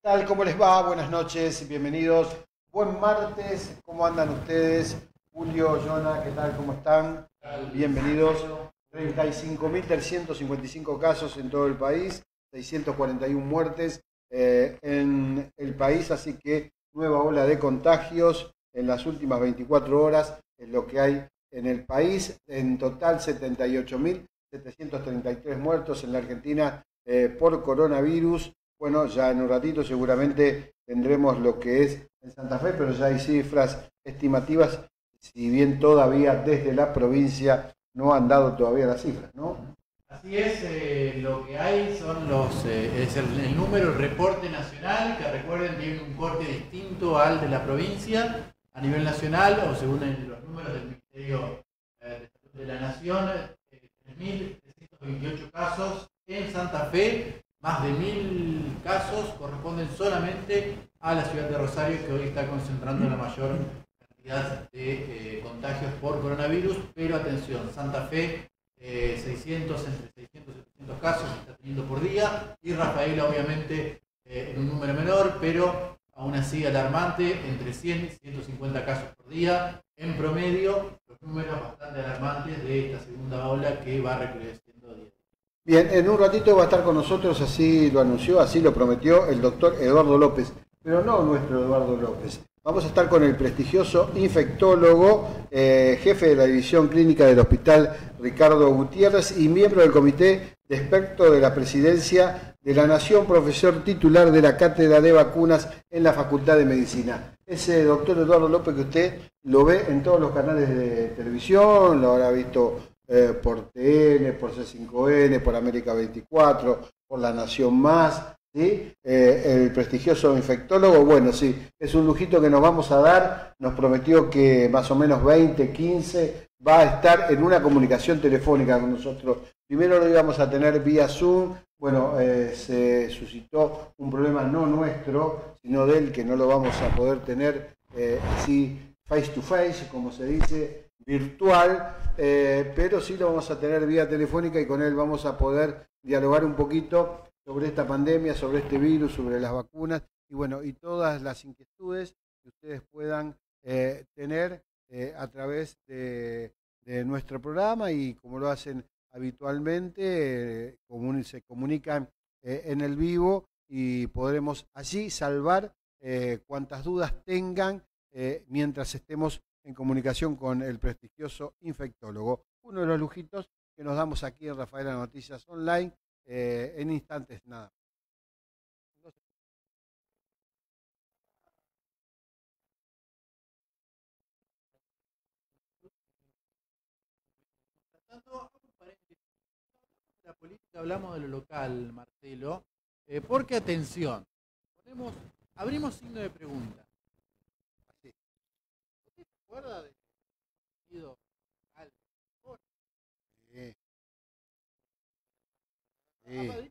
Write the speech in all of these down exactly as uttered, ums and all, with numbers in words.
Tal? ¿Cómo les va? Buenas noches, bienvenidos. Buen martes, ¿cómo andan ustedes? Julio, Jonah, ¿qué tal? ¿Cómo están? Bienvenidos. treinta y cinco mil trescientos cincuenta y cinco casos en todo el país, seiscientas cuarenta y una muertes eh, en el país, así que nueva ola de contagios en las últimas veinticuatro horas, es lo que hay en el país. En total, setenta y ocho mil setecientos treinta y tres muertos en la Argentina eh, por coronavirus. Bueno, ya en un ratito seguramente tendremos lo que es en Santa Fe, pero ya hay cifras estimativas, si bien todavía desde la provincia no han dado todavía las cifras, ¿no? Así es, eh, lo que hay son los, eh, es el, el número, el reporte nacional, que recuerden tiene un corte distinto al de la provincia. A nivel nacional, o según el, los números del Ministerio eh, de Salud de la Nación, eh, tres mil trescientos veintiocho casos en Santa Fe. Más de mil casos corresponden solamente a la ciudad de Rosario, que hoy está concentrando la mayor cantidad de eh, contagios por coronavirus. Pero atención, Santa Fe, eh, seiscientos, entre seiscientos y setecientos casos está teniendo por día, y Rafaela obviamente eh, en un número menor, pero aún así alarmante, entre cien y ciento cincuenta casos por día. En promedio, los números bastante alarmantes de esta segunda ola que va recrudeciendo día. Bien, en un ratito va a estar con nosotros, así lo anunció, así lo prometió el doctor Eduardo López, pero no nuestro Eduardo López. Vamos a estar con el prestigioso infectólogo, eh, jefe de la división clínica del Hospital Ricardo Gutiérrez y miembro del comité de expertos de la Presidencia de la Nación, profesor titular de la Cátedra de Vacunas en la Facultad de Medicina. Ese doctor Eduardo López que usted lo ve en todos los canales de televisión, lo habrá visto Eh, por T N, por C cinco N, por América veinticuatro, por La Nación Más, ¿sí? Eh, el prestigioso infectólogo, bueno, sí, es un lujito que nos vamos a dar, nos prometió que más o menos veinte, quince, va a estar en una comunicación telefónica con nosotros. Primero lo íbamos a tener vía Zoom, bueno, eh, se suscitó un problema no nuestro, sino de él, que no lo vamos a poder tener eh, así face to face, como se dice, virtual, eh, pero sí lo vamos a tener vía telefónica y con él vamos a poder dialogar un poquito sobre esta pandemia, sobre este virus, sobre las vacunas y bueno, y todas las inquietudes que ustedes puedan eh, tener eh, a través de, de nuestro programa y como lo hacen habitualmente, eh, comun se comunican eh, en el vivo y podremos allí salvar eh, cuantas dudas tengan eh, mientras estemos en comunicación con el prestigioso infectólogo. Uno de los lujitos que nos damos aquí en Rafaela Noticias Online eh, en instantes nada. La política, hablamos de lo local, Marcelo, eh, porque atención, ponemos, abrimos signo de pregunta. ¿Usted se acuerda de partido local? Sí, sí.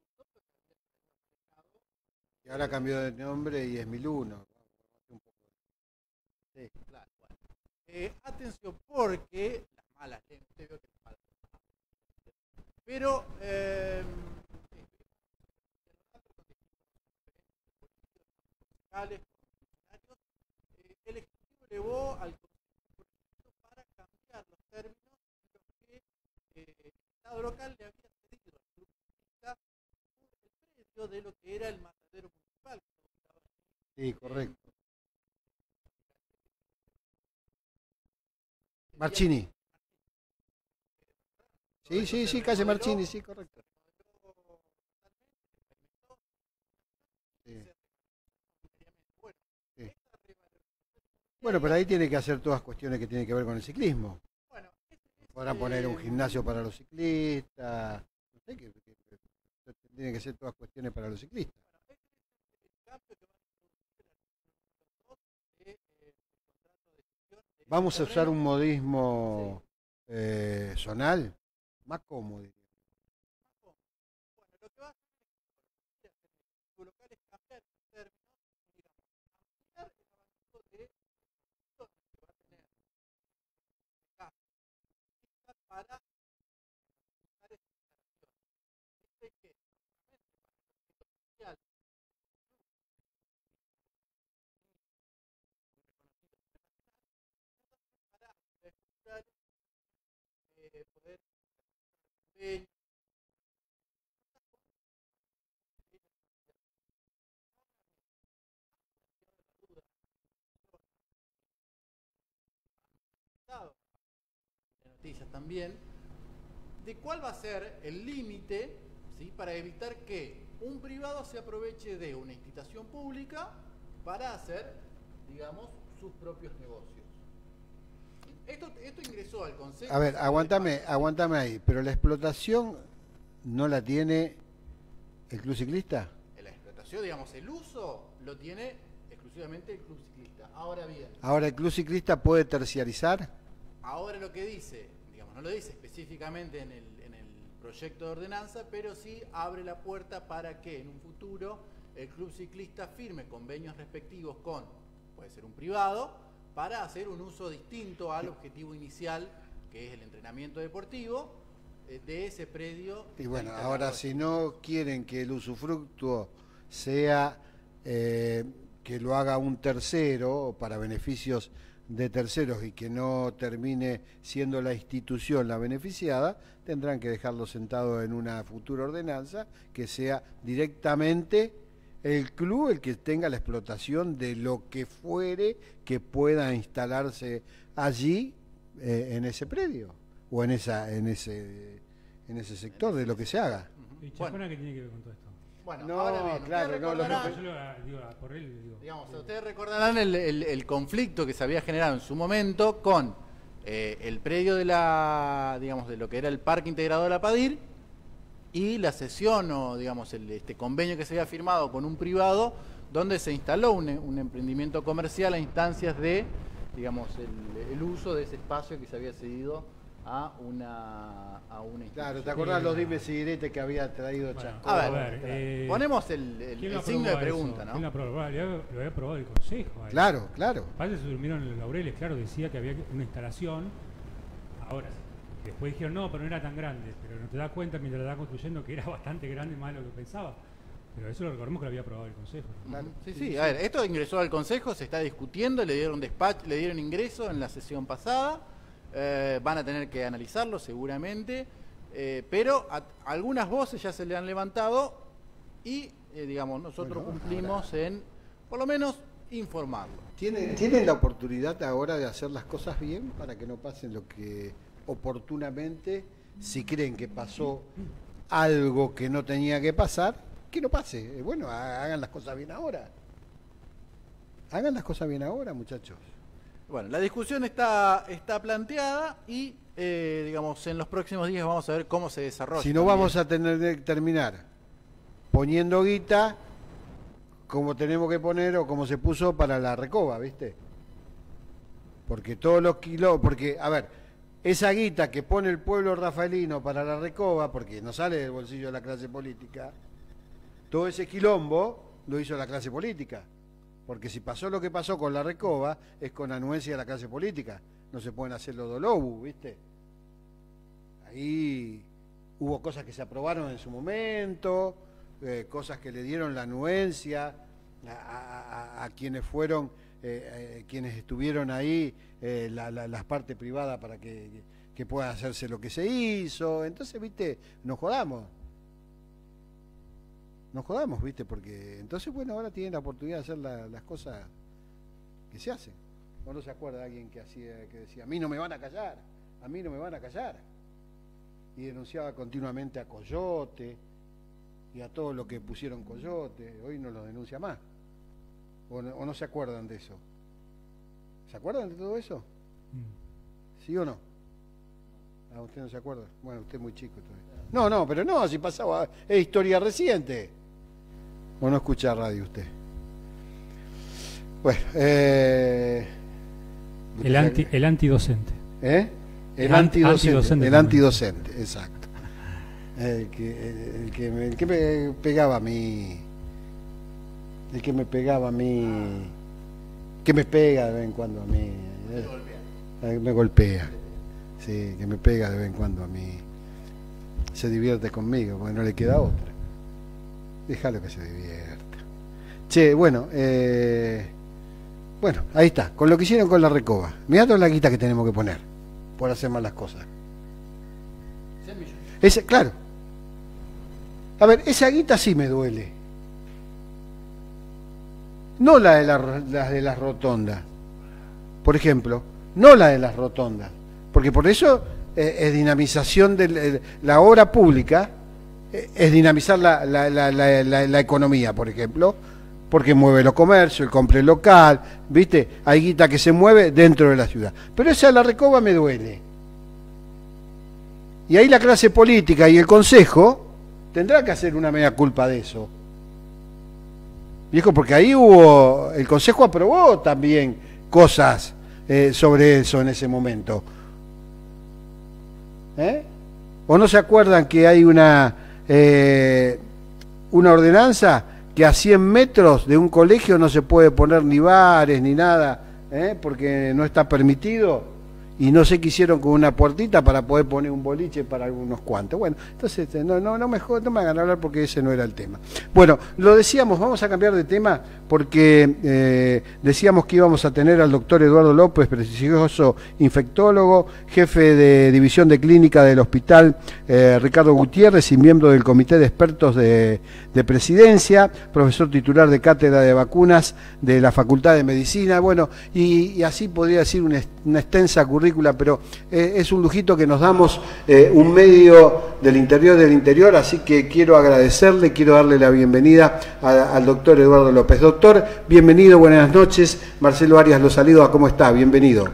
Y ahora cambió de nombre y es mil uno. Sí, claro, bueno. Eh, atención, porque las malas lenguas, usted veo que las malas lenguas. Pero, eh, eh, el Ejecutivo elevó al Consejo para cambiar los términos en los que eh, el Estado local le había cedido al Club Cívica el precio de lo que era el matadero municipal. Sí, correcto. Marchini. Sí, sí, sí, calle Marchini, sí, correcto. Sí, sí. Bueno, pero ahí tiene que hacer todas cuestiones que tienen que ver con el ciclismo. Podrán poner un gimnasio para los ciclistas. No sé, que, que, que tienen que ser todas cuestiones para los ciclistas. Vamos a usar un modismo eh, zonal más cómodo. Para eh, poder eh, noticias también, de cuál va a ser el límite, ¿sí?, para evitar que un privado se aproveche de una institución pública para hacer, digamos, sus propios negocios. Esto, esto ingresó al Consejo. A ver, aguántame, aguántame ahí, pero la explotación no la tiene el Club Ciclista. La explotación, digamos, el uso lo tiene exclusivamente el Club Ciclista. Ahora bien. Ahora, ¿el Club Ciclista puede terciarizar? Ahora lo que dice, digamos, no lo dice específicamente en el, en el proyecto de ordenanza, pero sí abre la puerta para que en un futuro el Club Ciclista firme convenios respectivos con, puede ser un privado, para hacer un uso distinto al objetivo inicial, que es el entrenamiento deportivo, eh, de ese predio. Y bueno, ahora si no quieren que el usufructuo sea eh, que lo haga un tercero para beneficios de terceros y que no termine siendo la institución la beneficiada, tendrán que dejarlo sentado en una futura ordenanza que sea directamente el club el que tenga la explotación de lo que fuere que pueda instalarse allí eh, en ese predio o en esa en ese en ese sector de lo que se haga. ¿Y Chapona bueno, qué tiene que ver con todo esto? Bueno, no, ahora bien, claro, no, lo que... yo lo, digo, por él, digo, digamos, ustedes recordarán el, el, el conflicto que se había generado en su momento con eh, el predio de la, digamos, de lo que era el Parque Integrado de la Padir y la cesión o, digamos, el, este convenio que se había firmado con un privado donde se instaló un, un emprendimiento comercial a instancias de, digamos, el, el uso de ese espacio que se había cedido a una, a una institución. Claro, ¿te acordás los dimes y diretes que había traído bueno, Chasco? A ver, a ver eh, ponemos el, el, el signo de pregunta, eso? ¿no? ¿Quién lo aprobó? Lo había, lo había aprobado el Consejo. Ahí. Claro, claro. Aparte se durmieron en los laureles, claro, decía que había una instalación. Ahora, después dijeron, no, pero no era tan grande. Pero no te das cuenta mientras la estás construyendo que era bastante grande, más de lo que pensaba. Pero eso lo recordemos que lo había aprobado el Consejo. Claro. Sí, sí, sí, a ver, esto ingresó al Consejo, se está discutiendo, le dieron despacho, le dieron ingreso en la sesión pasada. Eh, van a tener que analizarlo seguramente, eh, pero a, algunas voces ya se le han levantado y, eh, digamos, nosotros bueno, cumplimos ahora... en, por lo menos, informarlo. ¿Tienen, ¿Tienen la oportunidad ahora de hacer las cosas bien para que no pasen lo que oportunamente, si creen que pasó algo que no tenía que pasar, que no pase? Bueno, hagan las cosas bien ahora. Hagan las cosas bien ahora, muchachos. Bueno, la discusión está, está planteada y, eh, digamos, en los próximos días vamos a ver cómo se desarrolla. Si no, también vamos a tener que terminar poniendo guita como tenemos que poner o como se puso para la Recoba, ¿viste? Porque todos los kilos, porque, a ver, esa guita que pone el pueblo rafaelino para la Recoba, porque no sale del bolsillo de la clase política, todo ese quilombo lo hizo la clase política. Porque si pasó lo que pasó con la Recoba, es con anuencia de la clase política. No se pueden hacer los dolobus, ¿viste? Ahí hubo cosas que se aprobaron en su momento, eh, cosas que le dieron la anuencia a, a, a, a quienes fueron, eh, eh, quienes estuvieron ahí, eh, la, la, las partes privadas para que, que pueda hacerse lo que se hizo. Entonces, ¿viste? Nos jodamos. Nos jodamos, ¿viste? Porque entonces, bueno, ahora tienen la oportunidad de hacer la, las cosas que se hacen. ¿O no se acuerda de alguien que hacía, que decía, a mí no me van a callar, a mí no me van a callar? Y denunciaba continuamente a Coyote y a todo lo que pusieron Coyote. Hoy no lo denuncia más. ¿O no, o no se acuerdan de eso? ¿Se acuerdan de todo eso? Mm. ¿Sí o no? Ah, usted no se acuerda. Bueno, usted es muy chico todavía. No, no, pero no, si pasaba, es historia reciente. ¿O no escucha radio usted? Bueno, eh... El, anti, el antidocente. ¿Eh? El, el antidocente, antidocente. El antidocente, exacto. El que, el, que me, el que me pegaba a mí. El que me pegaba a mí. Que me pega de vez en cuando a mí. Eh, me golpea. Sí, que me pega de vez en cuando a mí. Se divierte conmigo, porque no le queda otra. Déjalo que se divierta. Che, bueno, eh, bueno, ahí está, con lo que hicieron con la Recoba. Mirá toda la guita que tenemos que poner por hacer mal las cosas. Ese, claro. A ver, esa guita sí me duele. No la de, la, la de las rotondas, por ejemplo. No la de las rotondas. Porque por eso eh, es dinamización de la, la obra pública, eh, es dinamizar la, la, la, la, la, la economía, por ejemplo. Porque mueve los comercios, el compre local, ¿viste? Hay guita que se mueve dentro de la ciudad. Pero esa de la Recoba me duele. Y ahí la clase política y el Consejo tendrá que hacer una media culpa de eso. Viejo, porque ahí hubo, el Consejo aprobó también cosas eh, sobre eso en ese momento. ¿Eh? ¿O no se acuerdan que hay una, eh, una ordenanza que a cien metros de un colegio no se puede poner ni bares ni nada, ¿eh? Porque no está permitido? Y no sé qué hicieron con una puertita para poder poner un boliche para algunos cuantos. Bueno, entonces no, no, no, me, no me hagan hablar porque ese no era el tema. Bueno, lo decíamos, vamos a cambiar de tema porque eh, decíamos que íbamos a tener al doctor Eduardo López, prestigioso infectólogo, jefe de división de clínica del hospital eh, Ricardo Gutiérrez y miembro del comité de expertos de, de presidencia, profesor titular de cátedra de vacunas de la Facultad de Medicina. Bueno, y, y así podría decir una, una extensa currícula, pero eh, es un lujito que nos damos eh, un medio del interior del interior, así que quiero agradecerle, quiero darle la bienvenida a, al doctor Eduardo López. Doctor, bienvenido, buenas noches. Marcelo Arias lo saluda, ¿cómo está? Bienvenido.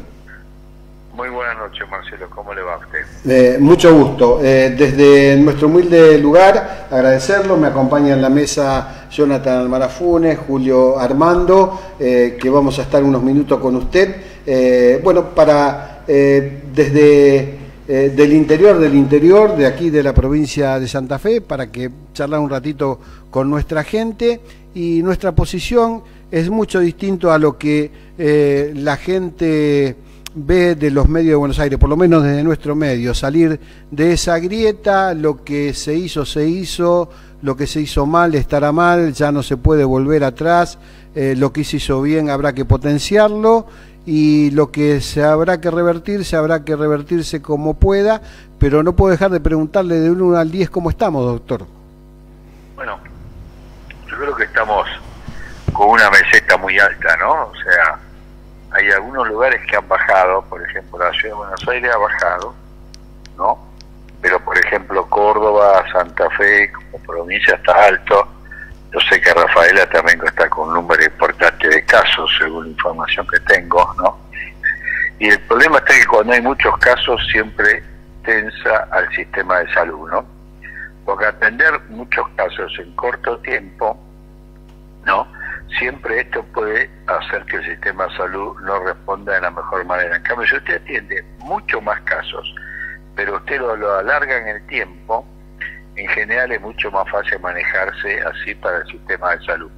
Muy buenas noches, Marcelo, ¿cómo le va a usted? Eh, mucho gusto. Eh, desde nuestro humilde lugar, agradecerlo, me acompaña en la mesa Jonathan Marafunes, Julio Armando, eh, que vamos a estar unos minutos con usted. Eh, bueno, para... Eh, desde eh, del interior del interior de aquí de la provincia de Santa Fe, para que charlar un ratito con nuestra gente, y nuestra posición es mucho distinto a lo que eh, la gente ve de los medios de Buenos Aires, por lo menos desde nuestro medio, salir de esa grieta, lo que se hizo se hizo, lo que se hizo mal estará mal, ya no se puede volver atrás, eh, lo que se hizo bien habrá que potenciarlo, y lo que se habrá que revertir, se habrá que revertirse como pueda, pero no puedo dejar de preguntarle de uno al diez cómo estamos, doctor. Bueno, yo creo que estamos con una meseta muy alta, ¿no? O sea, hay algunos lugares que han bajado, por ejemplo, la ciudad de Buenos Aires ha bajado, ¿no? Pero, por ejemplo, Córdoba, Santa Fe, como provincia está alto. Yo sé que Rafaela también está con un número importante de casos, según la información que tengo, ¿no? Y el problema está que cuando hay muchos casos siempre tensa al sistema de salud, ¿no? Porque atender muchos casos en corto tiempo, ¿no? Siempre esto puede hacer que el sistema de salud no responda de la mejor manera. En cambio, si usted atiende muchos más casos, pero usted lo, lo alarga en el tiempo, en general es mucho más fácil manejarse así para el sistema de salud.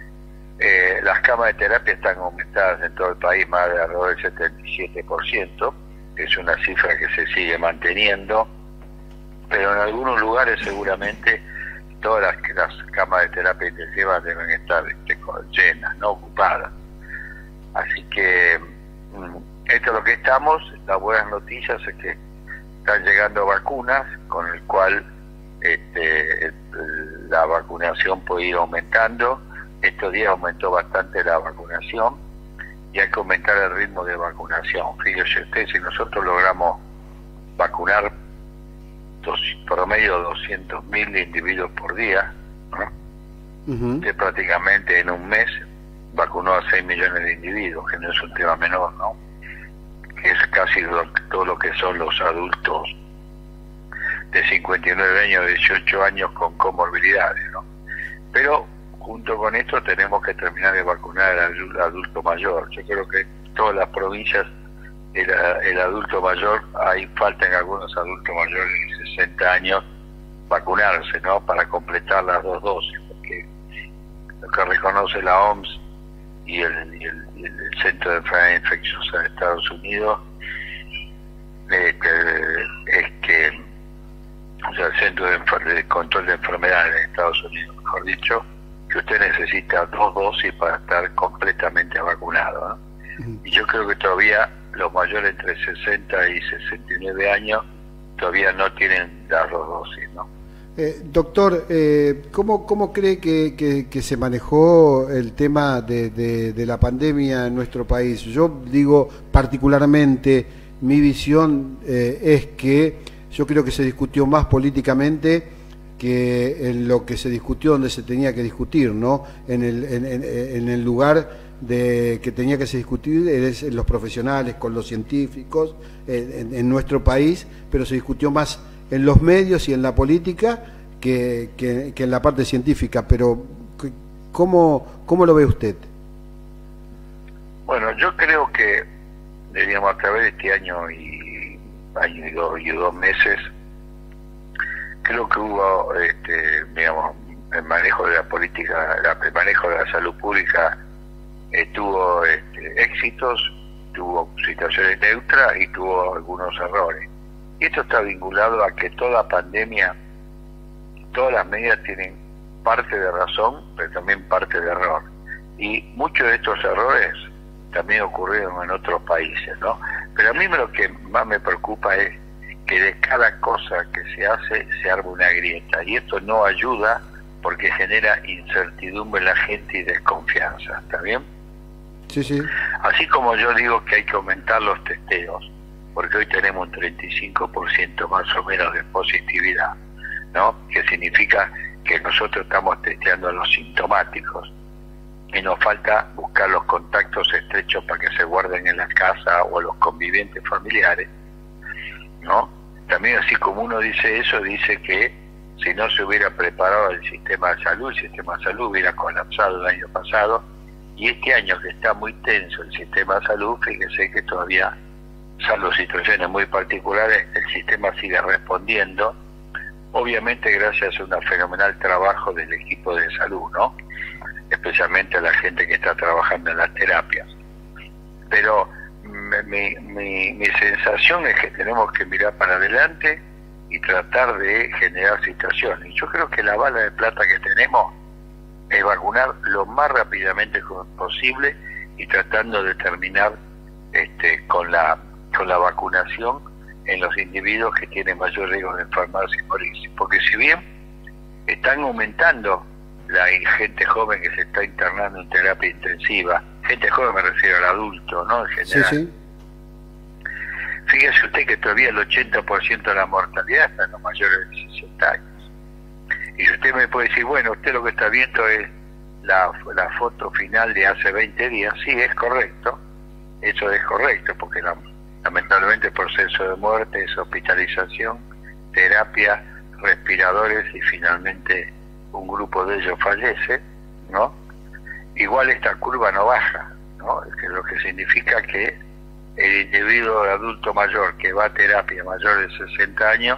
Eh, las camas de terapia están aumentadas en todo el país más de alrededor del setenta y siete por ciento, es una cifra que se sigue manteniendo, pero en algunos lugares seguramente todas las, las camas de terapia intensiva deben estar este, llenas, no ocupadas. Así que esto es lo que estamos. Las buenas noticias es que están llegando vacunas, con el cual Este, la vacunación puede ir aumentando. Estos días aumentó bastante la vacunación y hay que aumentar el ritmo de vacunación. Fíjese usted, si nosotros logramos vacunar dos, promedio doscientos mil individuos por día, ¿no? Uh-huh. Que prácticamente en un mes vacunó a seis millones de individuos, que no es un tema menor, ¿no? Que es casi lo, todo lo que son los adultos de cincuenta y nueve años, dieciocho años con comorbilidades, ¿no? Pero junto con esto tenemos que terminar de vacunar al adulto mayor. Yo creo que en todas las provincias el, el adulto mayor, hay faltan algunos adultos mayores de sesenta años vacunarse, ¿no? Para completar las dos dosis, porque lo que reconoce la O M S y el, y el, y el Centro de Enfermedades Infecciosas de Estados Unidos eh, que, es que o sea, el Centro de, de Control de Enfermedades de Estados Unidos, mejor dicho, que usted necesita dos dosis para estar completamente vacunado, ¿no? Uh-huh. Y yo creo que todavía los mayores entre sesenta y sesenta y nueve años todavía no tienen las dos dosis, ¿no? Eh, doctor, eh, ¿cómo, ¿cómo cree que, que, que se manejó el tema de, de, de la pandemia en nuestro país? Yo digo particularmente, mi visión eh, es que yo creo que se discutió más políticamente que en lo que se discutió donde se tenía que discutir, ¿no? En el, en, en, en el lugar de que tenía que se discutir es en los profesionales, con los científicos, en, en nuestro país, pero se discutió más en los medios y en la política que, que, que en la parte científica. Pero ¿cómo, cómo lo ve usted? Bueno, yo creo que, diríamos, a través de este año y año y dos, y dos meses, creo que hubo, este, digamos, el manejo de la política, el manejo de la salud pública eh, tuvo este, éxitos, tuvo situaciones neutras y tuvo algunos errores. Y esto está vinculado a que toda pandemia, todas las medidas tienen parte de razón, pero también parte de error. Y muchos de estos errores también ocurrieron en otros países, ¿no? Pero a mí lo que más me preocupa es que de cada cosa que se hace se arma una grieta. Y esto no ayuda porque genera incertidumbre en la gente y desconfianza, ¿está bien? Sí, sí. Así como yo digo que hay que aumentar los testeos, porque hoy tenemos un treinta y cinco por ciento más o menos de positividad, ¿no? Que significa que nosotros estamos testeando a los sintomáticos y nos falta buscar los contactos estrechos para que se guarden en la casa o los convivientes familiares, ¿no? También, así como uno dice eso, dice que si no se hubiera preparado el sistema de salud, el sistema de salud hubiera colapsado el año pasado, y este año que está muy tenso el sistema de salud, fíjese que todavía, salvo situaciones muy particulares, el sistema sigue respondiendo, obviamente gracias a un fenomenal trabajo del equipo de salud, ¿no? Especialmente a la gente que está trabajando en las terapias. Pero mi, mi, mi sensación es que tenemos que mirar para adelante y tratar de generar situaciones. Y yo creo que la bala de plata que tenemos es vacunar lo más rápidamente posible y tratando de terminar este, con la con la vacunación en los individuos que tienen mayor riesgo de enfermarse y morirse. Porque si bien están aumentando la gente joven que se está internando en terapia intensiva, gente joven me refiero al adulto, ¿no? En general. Sí, sí. Fíjese usted que todavía el ochenta por ciento de la mortalidad está en los mayores de sesenta años. Y usted me puede decir, bueno, usted lo que está viendo es la, la foto final de hace veinte días. Sí, es correcto, eso es correcto, porque la, lamentablemente el proceso de muerte es hospitalización, terapia, respiradores y finalmente un grupo de ellos fallece, ¿no? Igual esta curva no baja, ¿no? Que lo que significa que el individuo adulto mayor que va a terapia mayor de sesenta años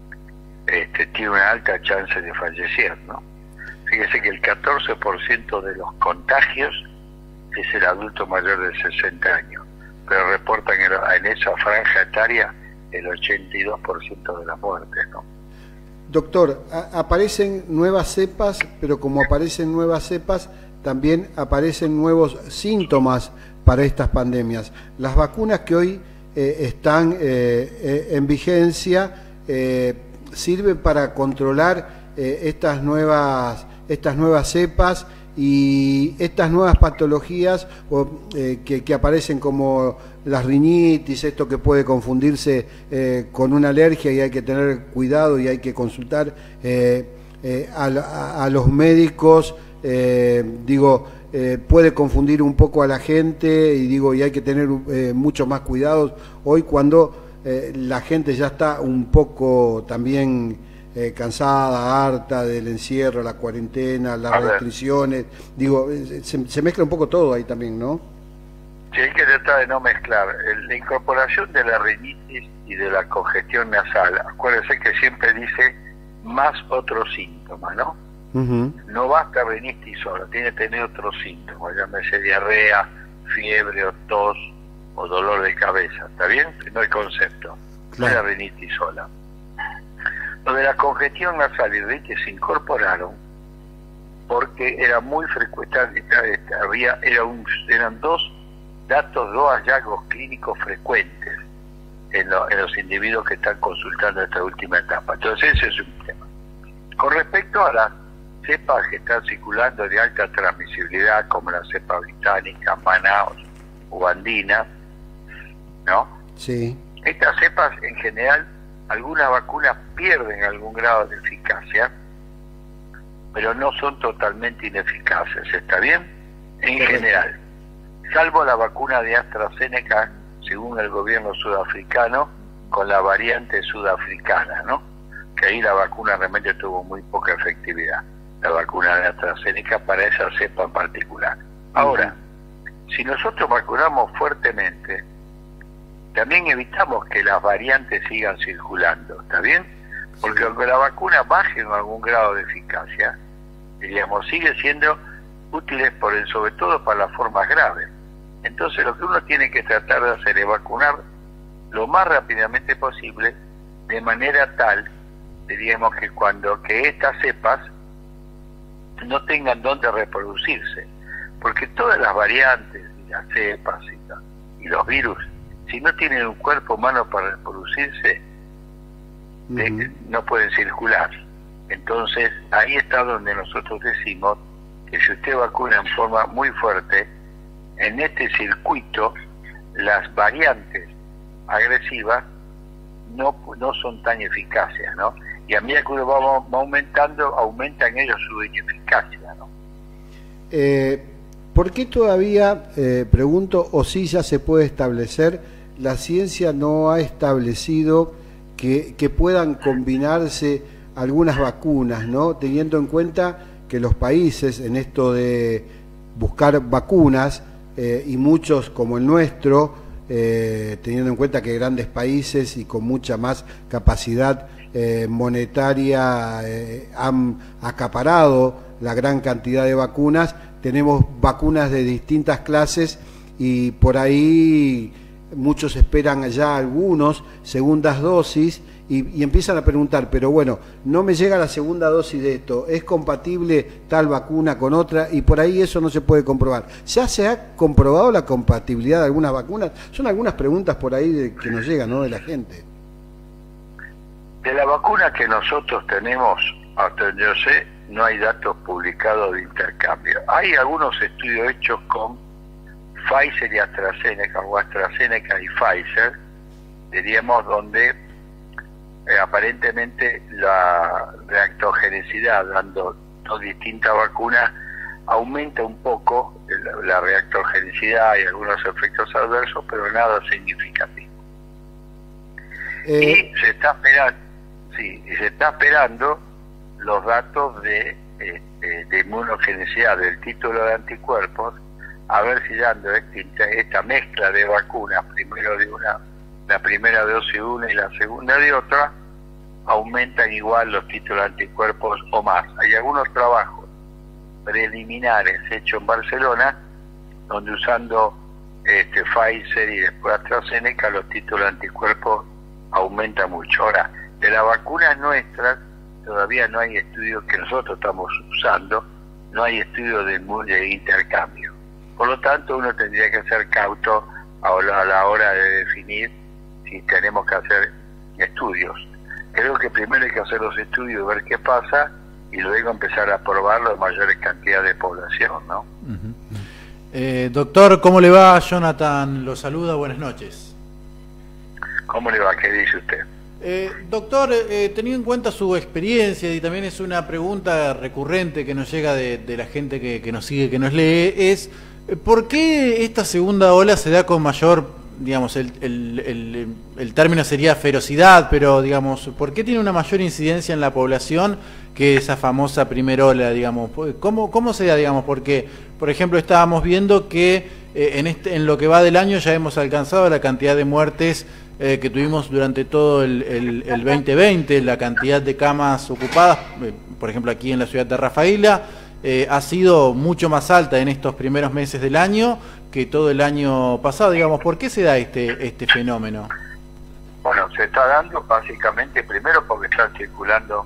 este, tiene una alta chance de fallecer, ¿no? Fíjese que el catorce por ciento de los contagios es el adulto mayor de sesenta años, pero reportan en, en esa franja etaria el ochenta y dos por ciento de las muertes, ¿no? Doctor, a aparecen nuevas cepas, pero como aparecen nuevas cepas, también aparecen nuevos síntomas para estas pandemias. Las vacunas que hoy eh, están eh, eh, en vigencia eh, sirven para controlar eh, estas nuevas estas nuevas cepas y estas nuevas patologías o, eh, que, que aparecen como las rinitis, esto que puede confundirse eh, con una alergia y hay que tener cuidado y hay que consultar eh, eh, a, a, a los médicos, eh, digo, eh, puede confundir un poco a la gente y digo, y hay que tener eh, mucho más cuidados hoy cuando eh, la gente ya está un poco también Eh, cansada, harta del encierro, la cuarentena, las restricciones, digo, se, se mezcla un poco todo ahí también, ¿no? Sí, hay que tratar de no mezclar. La incorporación de la rinitis y de la congestión nasal, acuérdense que siempre dice más otros síntomas, ¿no? Uh-huh. No basta rinitis sola, tiene que tener otros síntomas, llámese diarrea, fiebre o tos o dolor de cabeza, ¿está bien? No hay concepto, claro. No es la rinitis sola. Lo de la congestión nasal y rinitis se incorporaron porque era muy frecuente, había, era un, eran dos datos, dos hallazgos clínicos frecuentes en, lo, en los individuos que están consultando esta última etapa. Entonces ese es un tema. Con respecto a las cepas que están circulando de alta transmisibilidad, como la cepa británica, Manaus o andina, ¿no? Sí. Estas cepas, en general, algunas vacunas pierden algún grado de eficacia, pero no son totalmente ineficaces, ¿está bien? En general, salvo la vacuna de AstraZeneca, según el gobierno sudafricano, con la variante sudafricana, ¿no? Que ahí la vacuna realmente tuvo muy poca efectividad, la vacuna de AstraZeneca para esa cepa en particular. Ahora, si nosotros vacunamos fuertemente, también evitamos que las variantes sigan circulando, ¿está bien? Porque aunque la vacuna baje en algún grado de eficacia, diríamos, sigue siendo útiles por el, sobre todo para las formas graves. Entonces lo que uno tiene que tratar de hacer es vacunar lo más rápidamente posible, de manera tal, diríamos, que cuando que estas cepas no tengan dónde reproducirse, porque todas las variantes y las cepas y, la, y los virus, si no tienen un cuerpo humano para reproducirse, uh-huh. de, no pueden circular. Entonces ahí está donde nosotros decimos que si usted vacuna en forma muy fuerte, en este circuito las variantes agresivas no no son tan eficaces, ¿no? Y a medida que uno va, va aumentando, aumentan ellos su ineficacia, ¿no? Eh, ¿Por qué todavía, eh, pregunto, o si ya se puede establecer, la ciencia no ha establecido que, que puedan combinarse algunas vacunas, ¿no? Teniendo en cuenta que los países en esto de buscar vacunas, eh, y muchos como el nuestro, eh, teniendo en cuenta que grandes países y con mucha más capacidad eh, monetaria eh, han acaparado la gran cantidad de vacunas, tenemos vacunas de distintas clases y por ahí muchos esperan ya algunos segundas dosis y, y empiezan a preguntar, pero bueno, no me llega la segunda dosis de esto, ¿es compatible tal vacuna con otra? Y por ahí eso no se puede comprobar. ¿Ya se ha comprobado la compatibilidad de algunas vacunas? Son algunas preguntas por ahí de, que nos llegan, ¿no?, de la gente. De la vacuna que nosotros tenemos, hasta donde yo sé, no hay datos publicados de intercambio. Hay algunos estudios hechos con Pfizer y AstraZeneca, o AstraZeneca y Pfizer, diríamos, donde eh, aparentemente la reactogenicidad, dando dos distintas vacunas, aumenta un poco la, la reactogenicidad y algunos efectos adversos, pero nada significativo. Eh... Y se está esperando, sí, y se está esperando los datos de, eh, de inmunogenicidad del título de anticuerpos, a ver si dando esta, esta mezcla de vacunas, primero de una, la primera dosis de una y la segunda de otra, aumentan igual los títulos de anticuerpos o más. Hay algunos trabajos preliminares hechos en Barcelona, donde usando este Pfizer y después AstraZeneca, los títulos de anticuerpos aumentan mucho. Ahora, de las vacunas nuestras, todavía no hay estudios que nosotros estamos usando, no hay estudios de, de intercambio. Por lo tanto, uno tendría que ser cauto a la, a la hora de definir si tenemos que hacer estudios. Creo que primero hay que hacer los estudios, ver qué pasa, y luego empezar a probarlo en mayores cantidades de población, ¿no? Uh-huh. eh, doctor, ¿cómo le va? Jonathan lo saluda, buenas noches. ¿Cómo le va? ¿Qué dice usted? Eh, doctor, eh, teniendo en cuenta su experiencia, y también es una pregunta recurrente que nos llega de, de la gente que, que nos sigue, que nos lee, es ¿por qué esta segunda ola se da con mayor, digamos, el, el, el, el término sería ferocidad, pero digamos, ¿por qué tiene una mayor incidencia en la población que esa famosa primera ola, digamos? ¿Cómo, cómo se da, digamos? Porque, por ejemplo, estábamos viendo que eh, en, este, en lo que va del año ya hemos alcanzado la cantidad de muertes Eh, que tuvimos durante todo el, el, el veinte veinte, la cantidad de camas ocupadas, eh, por ejemplo aquí en la ciudad de Rafaela, eh, ha sido mucho más alta en estos primeros meses del año que todo el año pasado. Digamos, ¿por qué se da este, este fenómeno? Bueno, se está dando básicamente, primero porque están circulando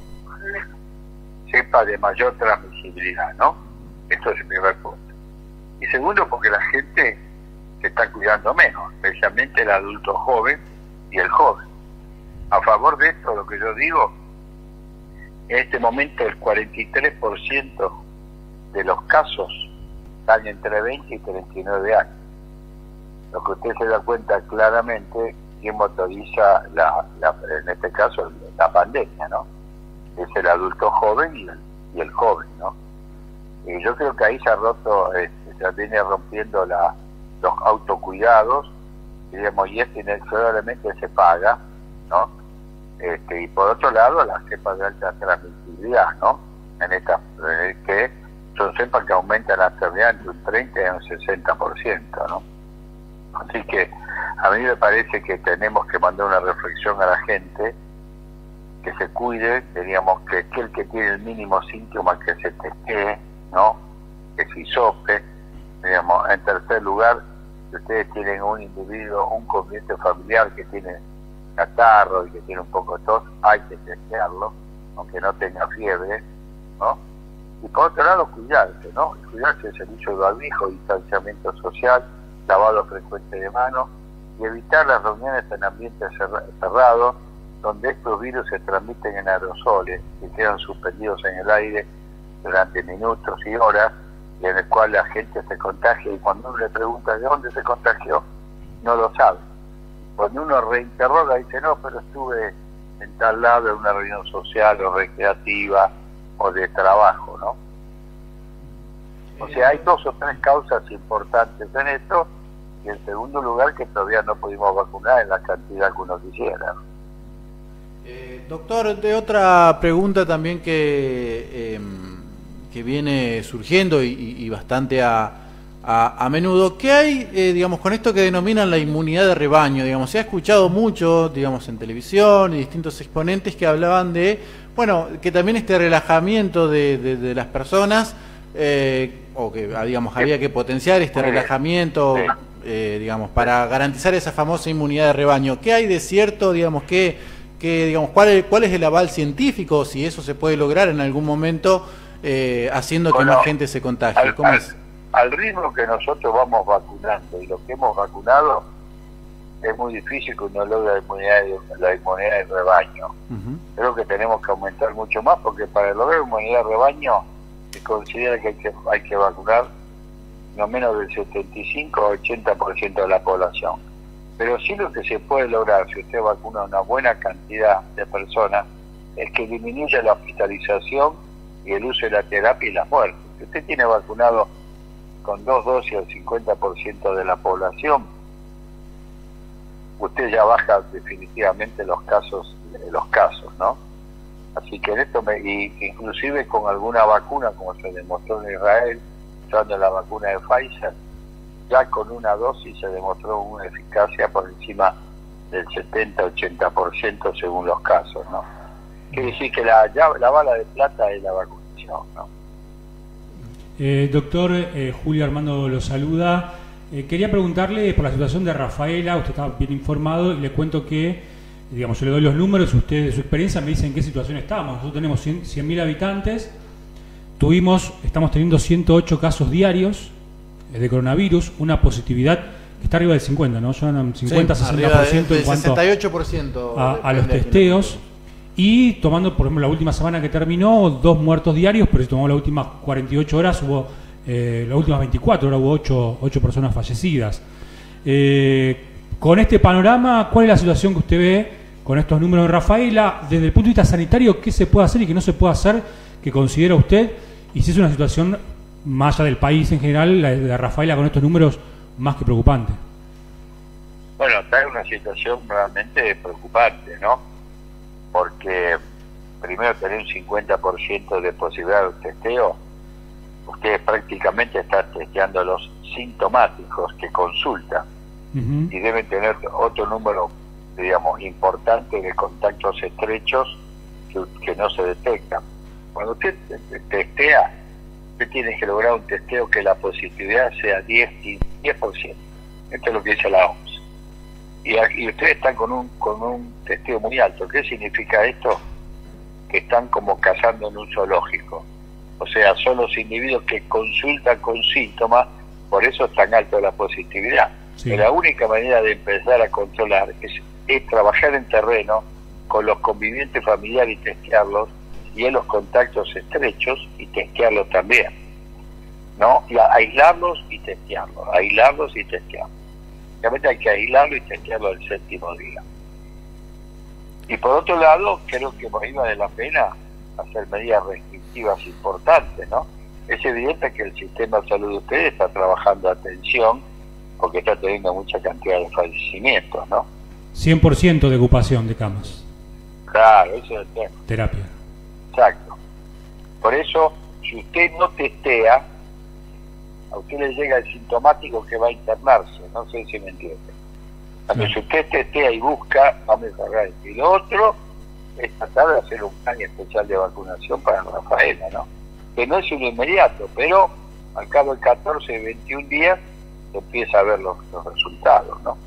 cepas de mayor transmisibilidad, ¿no? Esto es el primer punto. Y segundo, porque la gente se está cuidando menos, especialmente el adulto joven, y el joven. A favor de esto, lo que yo digo, en este momento el cuarenta y tres por ciento de los casos están entre veinte y treinta y nueve años. Lo que usted se da cuenta claramente, quién motoriza, la, la, en este caso, la pandemia, ¿no? Es el adulto joven y el, y el joven, ¿no? Y yo creo que ahí se ha roto, este, se viene rompiendo la, los autocuidados, digamos, y esto inexorablemente se paga, ¿no? Este, y por otro lado, las cepas de alta transmisibilidad, ¿no? En esta, en que son cepas que aumentan la enfermedad entre un treinta y un sesenta por ciento, ¿no? Así que a mí me parece que tenemos que mandar una reflexión a la gente, que se cuide, diríamos, que aquel que tiene el mínimo síntoma que se testee, ¿no? Que se hisope, digamos. En tercer lugar, si ustedes tienen un individuo, un conviviente familiar que tiene catarro y que tiene un poco de tos, hay que testearlo, aunque no tenga fiebre, ¿no? Y por otro lado, cuidarse, ¿no? Cuidarse es el uso de barbijo, distanciamiento social, lavado frecuente de manos, y evitar las reuniones en ambientes cerrados, donde estos virus se transmiten en aerosoles y quedan suspendidos en el aire durante minutos y horas, y en el cual la gente se contagia, y cuando uno le pregunta de dónde se contagió, no lo sabe. Cuando uno reinterroga, dice, no, pero estuve en tal lado, en una reunión social o recreativa o de trabajo, ¿no? O sea, hay dos o tres causas importantes en esto, y en segundo lugar, que todavía no pudimos vacunar en la cantidad que uno quisiera. Eh, doctor, de otra pregunta también que, eh, que viene surgiendo y, y bastante a, a, a menudo, ¿qué hay, eh, digamos, con esto que denominan la inmunidad de rebaño? Digamos, se ha escuchado mucho, digamos, en televisión y distintos exponentes que hablaban de, bueno, que también este relajamiento de, de, de las personas, eh, o que, digamos, había que potenciar este relajamiento, eh, digamos, para garantizar esa famosa inmunidad de rebaño. ¿Qué hay de cierto, digamos, que, que digamos, cuál es, cuál es el aval científico, si eso se puede lograr en algún momento, eh, haciendo que bueno, más gente se contagie? Al, ¿Cómo al, es? al ritmo que nosotros vamos vacunando y lo que hemos vacunado, es muy difícil que uno logre la inmunidad de, la inmunidad de rebaño. Uh-huh. Creo que tenemos que aumentar mucho más, porque para lograr inmunidad de rebaño se considera que hay que, hay que vacunar no menos del setenta y cinco a ochenta por ciento de la población. Pero sí lo que se puede lograr si usted vacuna a una buena cantidad de personas es que disminuya la hospitalización y el uso de la terapia y la muerte. Si usted tiene vacunado con dos dosis al cincuenta por ciento de la población, usted ya baja definitivamente los casos, los casos, ¿no? Así que en esto, me, y inclusive con alguna vacuna, como se demostró en Israel, usando la vacuna de Pfizer, ya con una dosis se demostró una eficacia por encima del setenta a ochenta por ciento según los casos, ¿no? Quiere decir que la, ya, la bala de plata es la vacunación, ¿no? Eh, doctor, eh, Julio Armando lo saluda. Eh, quería preguntarle por la situación de Rafaela. Usted está bien informado y le cuento que, digamos, yo le doy los números, usted de su experiencia me dice en qué situación estamos. Nosotros tenemos cien mil habitantes, tuvimos, estamos teniendo ciento ocho casos diarios de coronavirus, una positividad que está arriba del cincuenta, ¿no? Son cincuenta a sesenta por ciento en cuanto sesenta y ocho por ciento a, a los testeos. Y tomando, por ejemplo, la última semana que terminó, dos muertos diarios, pero si tomamos las últimas cuarenta y ocho horas, hubo, eh, las últimas veinticuatro horas hubo ocho personas fallecidas. Eh, con este panorama, ¿cuál es la situación que usted ve con estos números de Rafaela? Desde el punto de vista sanitario, ¿qué se puede hacer y qué no se puede hacer, que considera usted? Y si es una situación, más allá del país en general, la de Rafaela con estos números, más que preocupante. Bueno, está en una situación realmente preocupante, ¿no? Porque primero tener un cincuenta por ciento de posibilidad de testeo, ustedes prácticamente están testeando a los sintomáticos que consultan, uh-huh. y deben tener otro número, digamos, importante de contactos estrechos que, que no se detectan. Cuando usted testea, usted tiene que lograr un testeo que la positividad sea diez por ciento. Esto es lo que dice la O M S. Y, y ustedes están con un con un testeo muy alto. ¿Qué significa esto? Que están como cazando en un zoológico. O sea, son los individuos que consultan con síntomas, por eso es tan alto la positividad. Sí. Y la única manera de empezar a controlar es es trabajar en terreno con los convivientes familiares y testearlos, y en los contactos estrechos y testearlos también, ¿no? Y a, aislarlos y testearlos, aislarlos y testearlos. Realmente hay que aislarlo y testearlo el séptimo día. Y por otro lado, creo que por ahí vale la pena hacer medidas restrictivas importantes, ¿no? Es evidente que el sistema de salud de ustedes está trabajando a atención porque está teniendo mucha cantidad de fallecimientos, ¿no? cien por ciento de ocupación de camas. Claro, eso es el tema. Terapia. Exacto. Por eso, si usted no testea, a usted le llega el sintomático que va a internarse, no sé si me entiende. Cuando Sí. si usted testea y busca, va a mejorar esto. Y lo otro es tratar de hacer un plan especial de vacunación para Rafaela, ¿no? Que no es un inmediato, pero al cabo de catorce, veintiún días se empieza a ver los, los resultados, ¿no?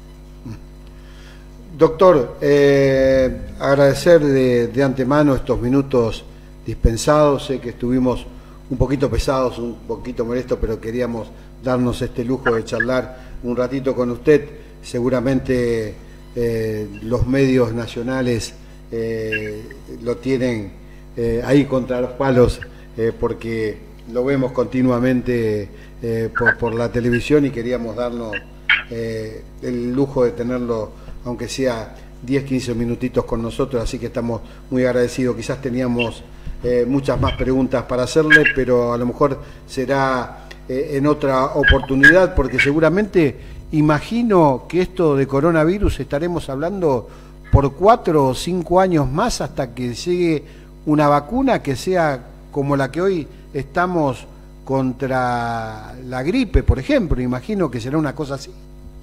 Doctor, eh, agradecer de, de antemano estos minutos dispensados. Sé que estuvimos un poquito pesados, un poquito molestos, pero queríamos darnos este lujo de charlar un ratito con usted. Seguramente eh, los medios nacionales eh, lo tienen eh, ahí contra los palos, eh, porque lo vemos continuamente eh, por, por la televisión, y queríamos darnos eh, el lujo de tenerlo, aunque sea diez, quince minutitos con nosotros, así que estamos muy agradecidos. Quizás teníamos eh, muchas más preguntas para hacerle, pero a lo mejor será eh, en otra oportunidad, porque seguramente, imagino que esto de coronavirus estaremos hablando por cuatro o cinco años más hasta que llegue una vacuna que sea como la que hoy estamos contra la gripe, por ejemplo. Imagino que será una cosa así.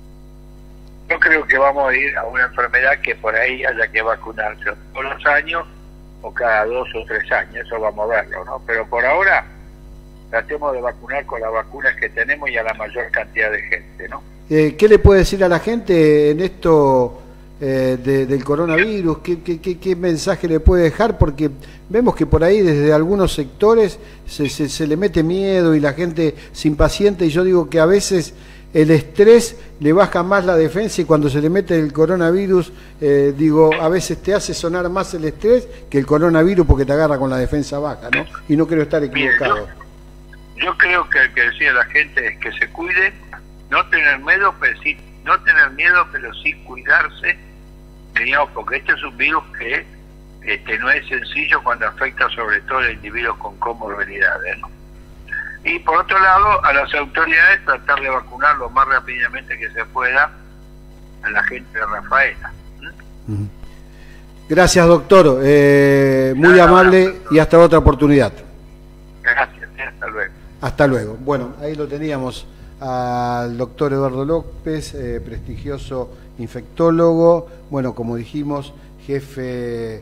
Yo creo que vamos a ir a una enfermedad que por ahí haya que vacunarse todos los años o cada dos o tres años, eso vamos a verlo, ¿no? Pero por ahora tratemos de vacunar con las vacunas que tenemos y a la mayor cantidad de gente, ¿no? Eh, ¿Qué le puede decir a la gente en esto eh, de, del coronavirus? ¿Qué, qué, qué, ¿Qué mensaje le puede dejar? Porque vemos que por ahí desde algunos sectores se, se, se le mete miedo y la gente se impacienta, y yo digo que a veces el estrés le baja más la defensa, y cuando se le mete el coronavirus, eh, digo, a veces te hace sonar más el estrés que el coronavirus porque te agarra con la defensa baja, ¿no? Y no creo estar equivocado. Bien, yo, yo creo que el que decía la gente es que se cuide, no tener miedo, pero sí, no tener miedo, pero sí cuidarse, digamos, porque este es un virus que este, no es sencillo cuando afecta sobre todo a individuos con comorbilidades, ¿no? Y por otro lado, a las autoridades tratar de vacunar lo más rápidamente que se pueda a la gente de Rafaela. ¿Mm? Gracias, doctor. Eh, muy Nada, amable, nada, y hasta otra oportunidad. Gracias, hasta luego. Hasta luego. Bueno, ahí lo teníamos al doctor Eduardo López, eh, prestigioso infectólogo, bueno, como dijimos, jefe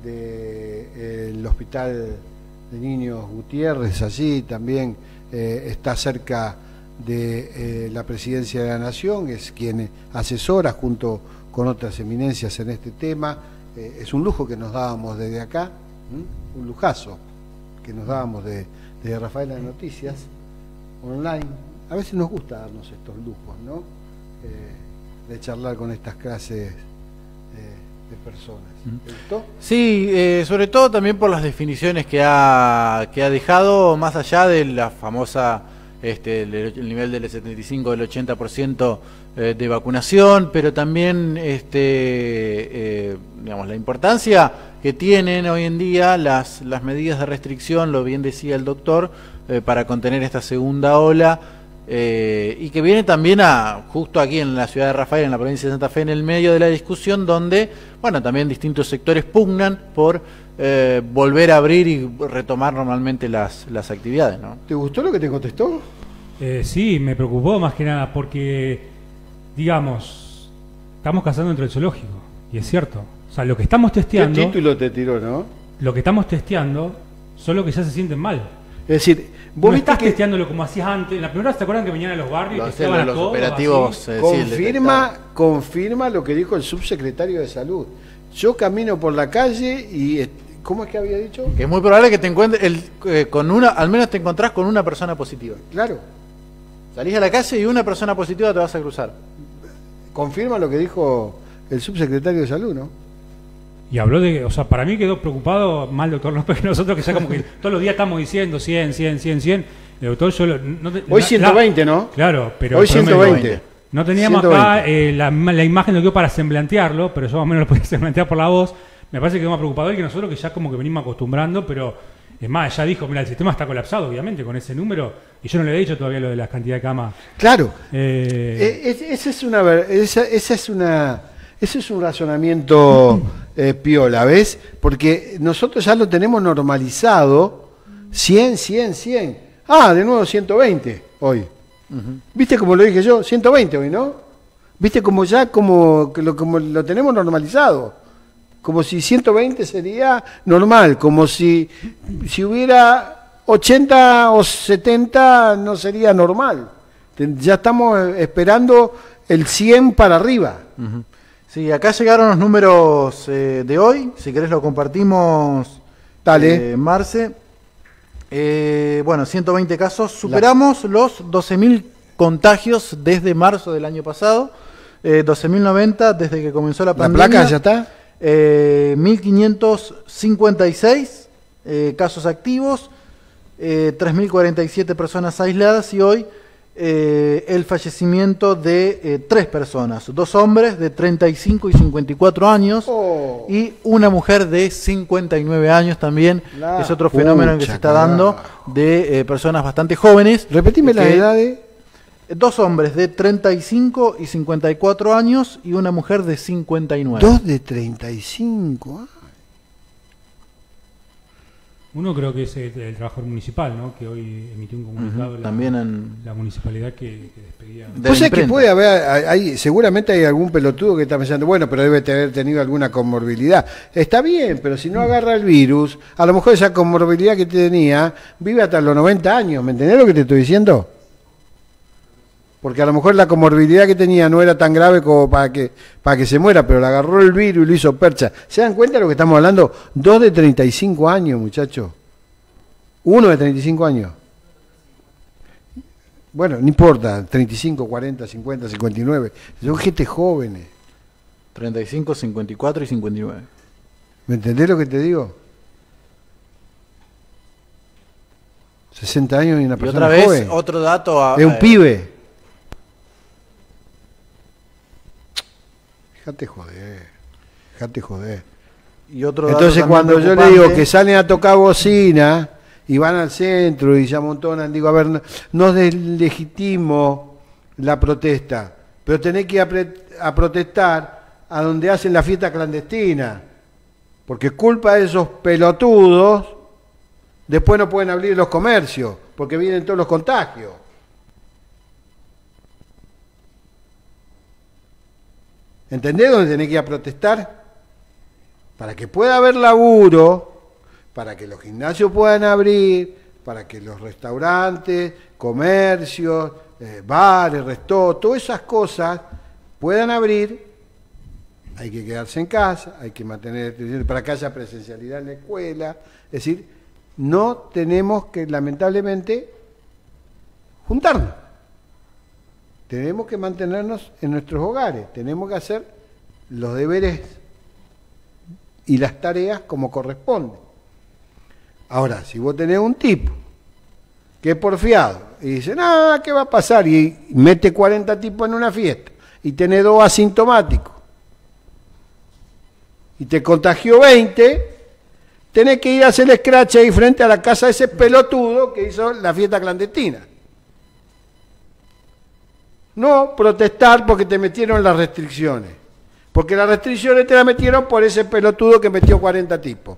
del de, Hospital de Niños Gutiérrez, allí también eh, está cerca de eh, la Presidencia de la Nación, es quien asesora junto con otras eminencias en este tema. Eh, es un lujo que nos dábamos desde acá, ¿m? un lujazo que nos dábamos de, de Rafaela de Noticias online. A veces nos gusta darnos estos lujos, ¿no? Eh, de charlar con estas clases eh, de personas. ¿Te gustó? Sí, eh, sobre todo también por las definiciones que ha, que ha dejado, más allá de la famosa, este, el, el nivel del setenta y cinco, del ochenta por ciento eh, de vacunación, pero también este, eh, digamos, la importancia que tienen hoy en día las, las medidas de restricción, lo bien decía el doctor, eh, para contener esta segunda ola. Eh, y que viene también a justo aquí en la ciudad de Rafaela, en la provincia de Santa Fe, en el medio de la discusión, donde, bueno, también distintos sectores pugnan por eh, volver a abrir y retomar normalmente las, las actividades, ¿no? ¿Te gustó lo que te contestó? Eh, sí, me preocupó más que nada porque, digamos, estamos cazando dentro del zoológico, y es cierto. O sea, lo que estamos testeando, ¿Qué título te tiró, no? lo que estamos testeando son los que ya se sienten mal. Es decir, vos No viste estás que testeándolo como hacías antes. En la primera, ¿te acuerdan que venían a los barrios y Los, testeaban a los todos, operativos así? eh, sí, el confirma, detectar. confirma lo que dijo el subsecretario de Salud. Yo camino por la calle y... eh, ¿Cómo es que había dicho? Que es muy probable que te encuentres el, eh, con una, al menos te encontrás con una persona positiva. Claro, Salís a la calle y una persona positiva te vas a cruzar. confirma lo que dijo el subsecretario de Salud, ¿no? Y habló de, o sea, para mí quedó preocupado más el doctor López que nosotros, que ya como que todos los días estamos diciendo cien, cien, cien, cien. El doctor, yo lo- no te- Hoy la- ciento veinte, la- ¿no? Claro, pero Hoy el promedio- ciento veinte. No teníamos ciento veinte. acá eh, la, la imagen de lo que para semblantearlo, pero yo más o menos lo podía semblantear por la voz. Me parece que quedó más preocupado él que nosotros, que ya como que venimos acostumbrando, pero es más, ya dijo, mira, el sistema está colapsado, obviamente, con ese número, y yo no le he dicho todavía lo de la cantidad de camas. Claro. Eh, Eh, es- esa es una ver- esa, esa es una ese es un razonamiento eh, piola, ¿ves? Porque nosotros ya lo tenemos normalizado cien, cien, cien. Ah, de nuevo ciento veinte hoy. ¿Viste como lo dije yo? ciento veinte hoy, ¿no? ¿Viste como ya como, que lo, como lo tenemos normalizado? Como si ciento veinte sería normal, como si, si hubiera ochenta o setenta no sería normal. Ten- Ya estamos eh, esperando el cien para arriba. Sí, acá llegaron los números eh, de hoy. Si querés lo compartimos. Dale. eh, Marce. Eh, bueno, ciento veinte casos. Superamos los doce mil contagios desde marzo del año pasado. Eh, doce mil noventa desde que comenzó la ¿La pandemia. placa ya está? Eh, mil quinientos cincuenta y seis eh, casos activos, eh, tres mil cuarenta y siete personas aisladas y hoy eh, el fallecimiento de eh, tres personas, dos hombres de treinta y cinco y cincuenta y cuatro años Oh. y una mujer de cincuenta y nueve años también. La Es otro fenómeno que pucha se está dando carajo. de eh, personas bastante jóvenes. Repetime la que- edad de... Dos hombres de treinta y cinco y cincuenta y cuatro años y una mujer de cincuenta y nueve. Dos de treinta y cinco. ah. Uno creo que es el, el trabajador municipal, ¿no? Que hoy emitió un comunicado Ujú, la, también en- la municipalidad que, que despedía. De Vos la sabés que imprenta. puede haber, hay, hay- seguramente hay algún pelotudo que está pensando, bueno, pero debe haber tenido alguna comorbilidad. Está bien, pero si no agarra el virus, a lo mejor esa comorbilidad que tenía vive hasta los noventa años. ¿Me entendés lo que te estoy diciendo? Porque a lo mejor la comorbilidad que tenía no era tan grave como para que, para que se muera, pero le agarró el virus y lo hizo percha. ¿Se dan cuenta de lo que estamos hablando? Dos de treinta y cinco años, muchachos. Uno de treinta y cinco años. Bueno, no importa, treinta y cinco, cuarenta, cincuenta, cincuenta y nueve. Son gente jóvenes. treinta y cinco, cincuenta y cuatro y cincuenta y nueve. ¿Me entendés lo que te digo? sesenta años y una Y persona otra vez, joven. otro dato. a- Es un eh, pibe. Dejate joder. Dejate joder. Y otro dato Entonces también cuando yo le preocupante, digo que salen a tocar bocina y van al centro y se amontonan, digo, a ver, no, no deslegitimo la protesta, pero tenés que ir a, pre- a protestar a donde hacen la fiesta clandestina, porque culpa de esos pelotudos, después no pueden abrir los comercios, porque vienen todos los contagios. ¿Entendés dónde tenés que ir a protestar? Para que pueda haber laburo, para que los gimnasios puedan abrir, para que los restaurantes, comercios, eh, bares, restaurantes, todas esas cosas puedan abrir, hay que quedarse en casa, hay que mantener, para que haya presencialidad en la escuela, es decir, no tenemos que lamentablemente juntarnos. Tenemos que mantenernos en nuestros hogares, tenemos que hacer los deberes y las tareas como corresponde. Ahora, si vos tenés un tipo que es porfiado y dice, no, ¿qué va a pasar? Y mete cuarenta tipos en una fiesta y tenés dos asintomáticos y te contagió veinte, tenés que ir a hacer el scratch ahí frente a la casa de ese pelotudo que hizo la fiesta clandestina. No protestar porque te metieron las restricciones. Porque las restricciones te las metieron por ese pelotudo que metió cuarenta tipos.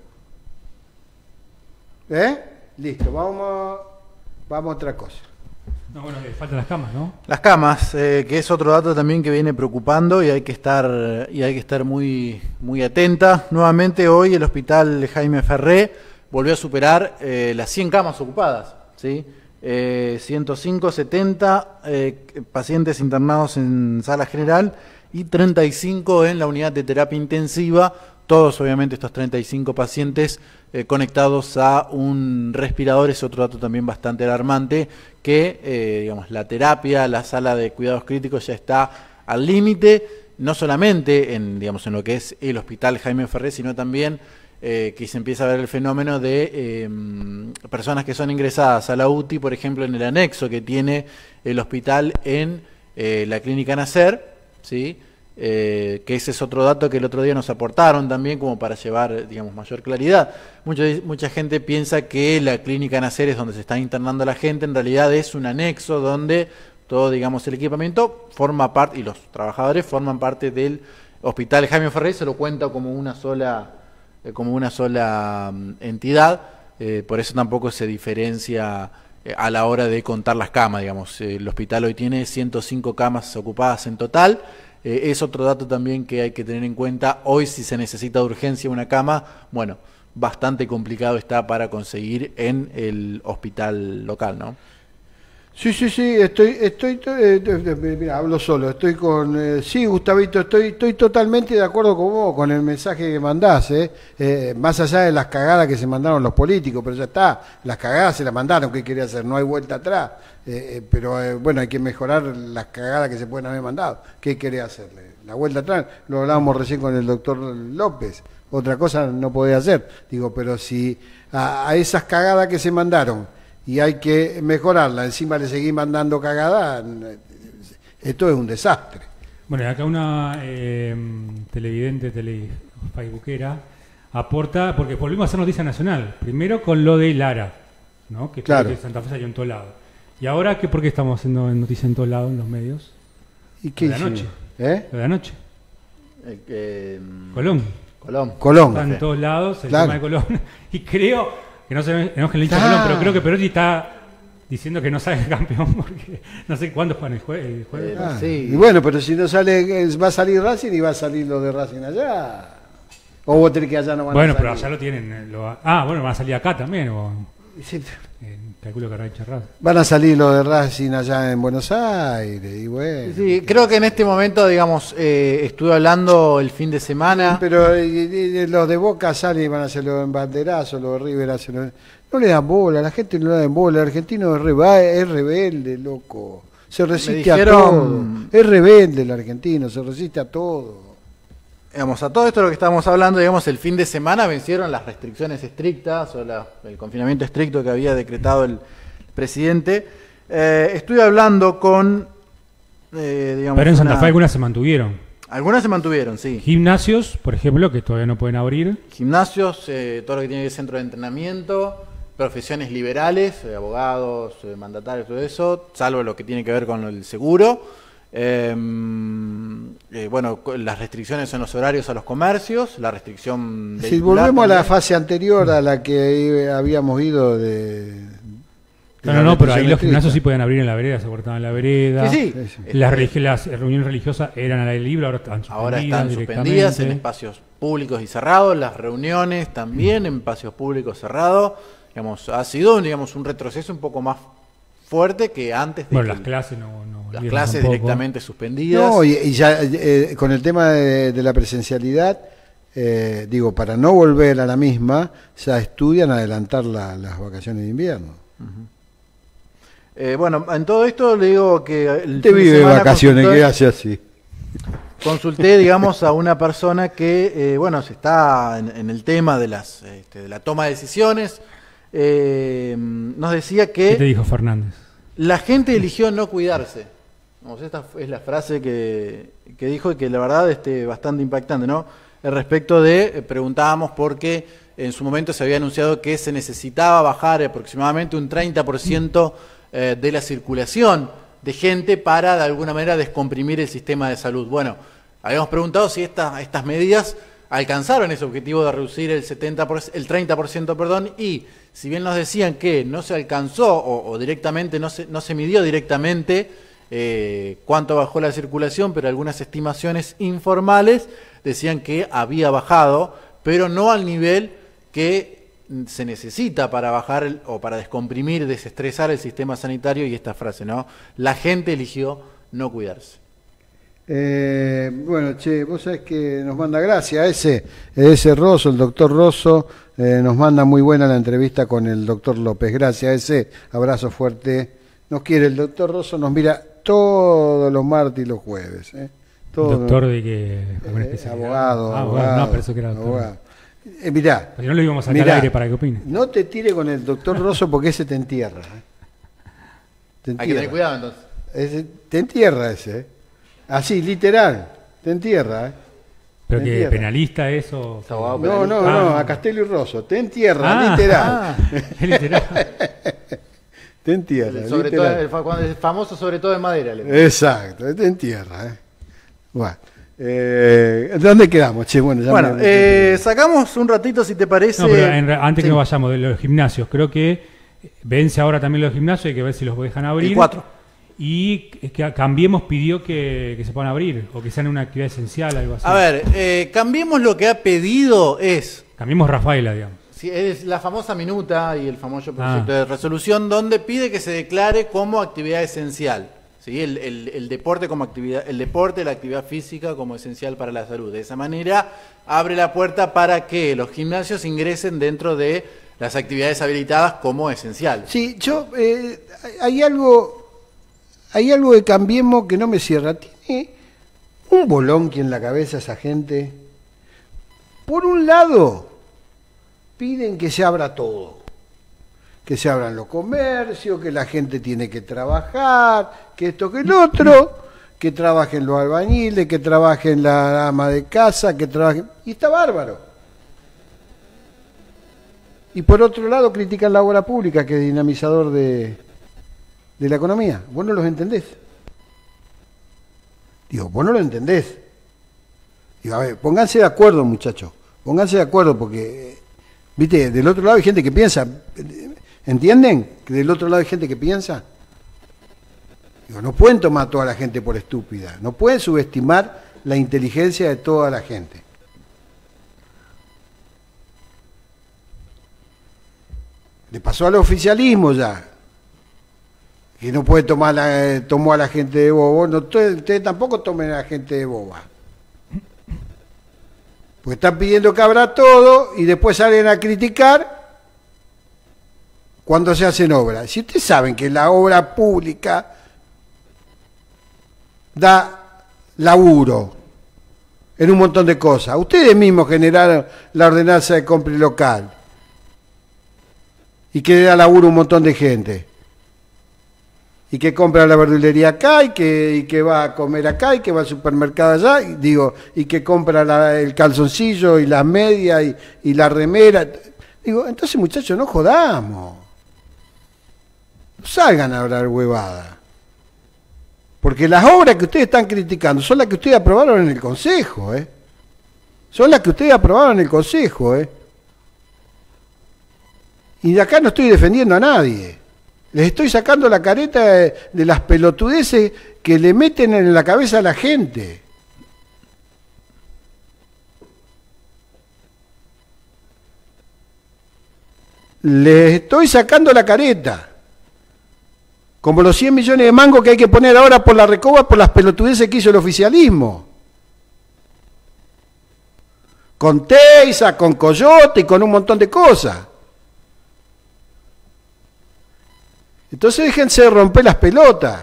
¿Eh? Listo, vamos, vamos a otra cosa. No, bueno, le faltan las camas, ¿no? Las camas, eh, que es otro dato también que viene preocupando y hay que estar y hay que estar muy muy atenta. Nuevamente hoy el hospital Jaime Ferré volvió a superar eh, las cien camas ocupadas, ¿sí? Eh, ciento cinco, setenta eh, pacientes internados en sala general y treinta y cinco en la unidad de terapia intensiva. Todos, obviamente, estos treinta y cinco pacientes eh, conectados a un respirador. Es otro dato también bastante alarmante, que eh, digamos, la terapia, la sala de cuidados críticos ya está al límite no solamente en, digamos, en lo que es el Hospital Jaime Ferré, sino también eh, que se empieza a ver el fenómeno de eh, personas que son ingresadas a la U T I, por ejemplo, en el anexo que tiene el hospital en eh, la Clínica Nacer, ¿sí? Eh, que ese es otro dato que el otro día nos aportaron también como para llevar, digamos, mayor claridad. Mucha, mucha gente piensa que la Clínica Nacer es donde se está internando la gente, en realidad es un anexo donde todo, digamos, el equipamiento forma parte, y los trabajadores forman parte del Hospital Jaime Ferré, se lo cuenta como una sola, eh, como una sola um, entidad, eh, por eso tampoco se diferencia eh, a la hora de contar las camas, digamos. Eh, el hospital hoy tiene ciento cinco camas ocupadas en total. Eh, es otro dato también que hay que tener en cuenta. Hoy, si se necesita de urgencia una cama, bueno, bastante complicado está para conseguir en el hospital local, ¿no? Sí, sí, sí, estoy, estoy, eh, mira, hablo solo, estoy con, eh, sí, Gustavito, estoy, estoy totalmente de acuerdo con vos, con el mensaje que mandás, eh, eh, más allá de las cagadas que se mandaron los políticos, pero ya está, las cagadas se las mandaron, ¿qué quería hacer? No hay vuelta atrás, eh, eh, pero eh, bueno, hay que mejorar las cagadas que se pueden haber mandado, ¿qué quería hacerle? La vuelta atrás, lo hablábamos recién con el doctor López, otra cosa no podía hacer, digo, pero si a, a esas cagadas que se mandaron, y hay que mejorarla, encima le seguí mandando cagada, esto es un desastre. Bueno, acá una eh, televidente, tele, facebookera, aporta, porque volvimos a hacer noticia nacional, primero con lo de Lara, ¿no? Que claro. Que Santa Fe salió en todo lado. Y ahora, ¿qué, ¿por qué estamos haciendo noticia en todo lado en los medios? ¿Y qué lo de anoche. ¿Eh? Lo de anoche. Eh, eh, Colón. Colón. Colón. Está en todos lados el claro. tema de Colón. Y creo... que no se enoje el hincha ah. Colón, pero creo que Perotti está diciendo que no sale campeón porque no sé cuándo juegan el, jue el jueves. Ah, sí. Y bueno, pero si no sale, va a salir Racing y va a salir lo de Racing allá. O vos tenés que allá no van bueno, a salir. Bueno, pero allá lo tienen. Lo, ah, bueno, van a salir acá también. O, sí. eh, calculo que habrá hecho Racing. Van a salir lo de Racing allá en Buenos Aires. Y bueno, sí, creo que en este momento, digamos, eh, estuve hablando el fin de semana. Sí, pero y, y, los de Boca salen y van a hacer los embanderazos, los de River hacen los... No le dan bola, la gente no le da bola. El argentino es, re, es rebelde, loco. Se resiste dijeron, a todo. Es rebelde el argentino, se resiste a todo. Digamos, a todo esto de lo que estábamos hablando, digamos, el fin de semana vencieron las restricciones estrictas o la, el confinamiento estricto que había decretado el presidente. Eh, estuve hablando con, eh, digamos... Pero en Santa una... Fe algunas se mantuvieron. Algunas se mantuvieron, sí. Gimnasios, por ejemplo, que todavía no pueden abrir. Gimnasios, eh, todo lo que tiene que ver centro de entrenamiento, profesiones liberales, eh, abogados, eh, mandatarios, todo eso, salvo lo que tiene que ver con el seguro. Eh, eh, bueno, las restricciones en los horarios a los comercios, la restricción... Si volvemos también a la fase anterior a la que habíamos ido de... No, no, no, pero ahí los gimnasios sí podían abrir en la vereda, se cortaban en la vereda. Sí, sí. Las, religi las reuniones religiosas eran al aire libre, ahora están suspendidas. Ahora están suspendidas en espacios públicos y cerrados, las reuniones también en espacios públicos cerrados. Digamos, ha sido, digamos, un retroceso un poco más fuerte que antes de bueno, que las clases no, no las clases directamente suspendidas. No, y, y ya eh, con el tema de, de la presencialidad, eh, digo, para no volver a la misma, ya estudian adelantar la, las vacaciones de invierno. Uh-huh. Eh, bueno, en todo esto le digo que... El Te vive de vacaciones, ¿qué hace así? Consulté, digamos, a una persona que, eh, bueno, se está en, en el tema de, las, este, de la toma de decisiones. Eh, nos decía que... ¿Qué te dijo Fernández? La gente eligió no cuidarse. Vamos, esta es la frase que, que dijo y que la verdad este, bastante impactante, ¿no? El respecto de, eh, preguntábamos por qué en su momento se había anunciado que se necesitaba bajar aproximadamente un treinta por ciento eh, de la circulación de gente para de alguna manera descomprimir el sistema de salud. Bueno, habíamos preguntado si esta, estas medidas alcanzaron ese objetivo de reducir el, setenta por ciento, el treinta por ciento, perdón, y si bien nos decían que no se alcanzó o, o directamente no se, no se midió directamente eh, cuánto bajó la circulación, pero algunas estimaciones informales decían que había bajado, pero no al nivel que se necesita para bajar el, o para descomprimir, desestresar el sistema sanitario. Y esta frase, ¿no? La gente eligió no cuidarse. Eh, bueno, che, vos sabés que nos manda gracias ese, ese Rosso, el doctor Rosso, eh, nos manda muy buena la entrevista con el doctor López. Gracias ese, abrazo fuerte. Nos quiere el doctor Rosso, nos mira todos los martes y los jueves. ¿eh? Todo, Doctor de que... eh, abogado, ah, abogado, bueno, no, pero eso que era doctor. abogado. Eh, mirá, Pero no lo íbamos a sacar mirá, al aire para que opine. no te tire con el doctor Rosso porque ese te entierra. ¿eh? Te Hay que entierra. tener cuidado entonces. Ese- te entierra ese. ¿eh? Así, literal. Te entierra. ¿eh? Pero te que entierra. penalista eso. Es abogado No, no, Ah. no, a Castello y Rosso. Te entierra, Ah, literal. Ah, Es literal. Te entierra. el sobre todo, literal. el, fa- cuando es famoso sobre todo de madera. le- Exacto, te entierra. ¿eh? Bueno, eh, ¿dónde quedamos? Che, bueno, ya Bueno, me- eh, sacamos un ratito, si te parece. No, pero en re- antes Sí. que nos vayamos de los gimnasios, creo que vence ahora también los gimnasios, hay que ver si los dejan abrir. El cuatro. Y que Cambiemos pidió que, que se puedan abrir, o que sean una actividad esencial, algo así. A ver, eh, Cambiemos lo que ha pedido es, Cambiemos Rafaela, digamos. sí, es la famosa minuta y el famoso Ah. proyecto de resolución donde pide que se declare como actividad esencial. ¿Sí? El, el- el deporte como actividad, el deporte, la actividad física como esencial para la salud. De esa manera abre la puerta para que los gimnasios ingresen dentro de las actividades habilitadas como esenciales. Sí, yo, eh, hay algo, hay algo de Cambiemos que no me cierra. Tiene un bolonqui en la cabeza esa gente. Por un lado, piden que se abra todo. Que se abran los comercios, que la gente tiene que trabajar, que esto, que el otro, que trabajen los albañiles, que trabajen la ama de casa, que trabajen... Y está bárbaro. Y por otro lado critican la obra pública, que es dinamizador de, de la economía. Vos no los entendés. Digo, vos no lo entendés. Digo, a ver, pónganse de acuerdo, muchachos. Pónganse de acuerdo porque, viste, del otro lado hay gente que piensa. ¿Entienden? Que del otro lado hay gente que piensa. Digo, no pueden tomar a toda la gente por estúpida. No pueden subestimar la inteligencia de toda la gente. Le pasó al oficialismo ya, que no puede tomar la, eh, tomó a la gente de bobo. No, ustedes, ustedes tampoco tomen a la gente de boba. Porque están pidiendo que abra todo y después salen a criticar cuando se hacen obras. Si ustedes saben que la obra pública da laburo en un montón de cosas. Ustedes mismos generaron la ordenanza de compra local y que da laburo a un montón de gente. Y que compra la verdulería acá, y que, y que va a comer acá, y que va al supermercado allá, y, digo, y que compra la- el calzoncillo y las medias y, y la remera. Digo, entonces muchachos, no jodamos. No salgan a hablar huevada. Porque las obras que ustedes están criticando son las que ustedes aprobaron en el Consejo, ¿eh? Son las que ustedes aprobaron en el Consejo, ¿eh? Y de acá no estoy defendiendo a nadie. Les estoy sacando la careta de, de las pelotudeces que le meten en la cabeza a la gente. Les estoy sacando la careta. Como los cien millones de mangos que hay que poner ahora por la recoba por las pelotudeces que hizo el oficialismo. Con Teiza, con Coyote y con un montón de cosas. Entonces déjense de romper las pelotas.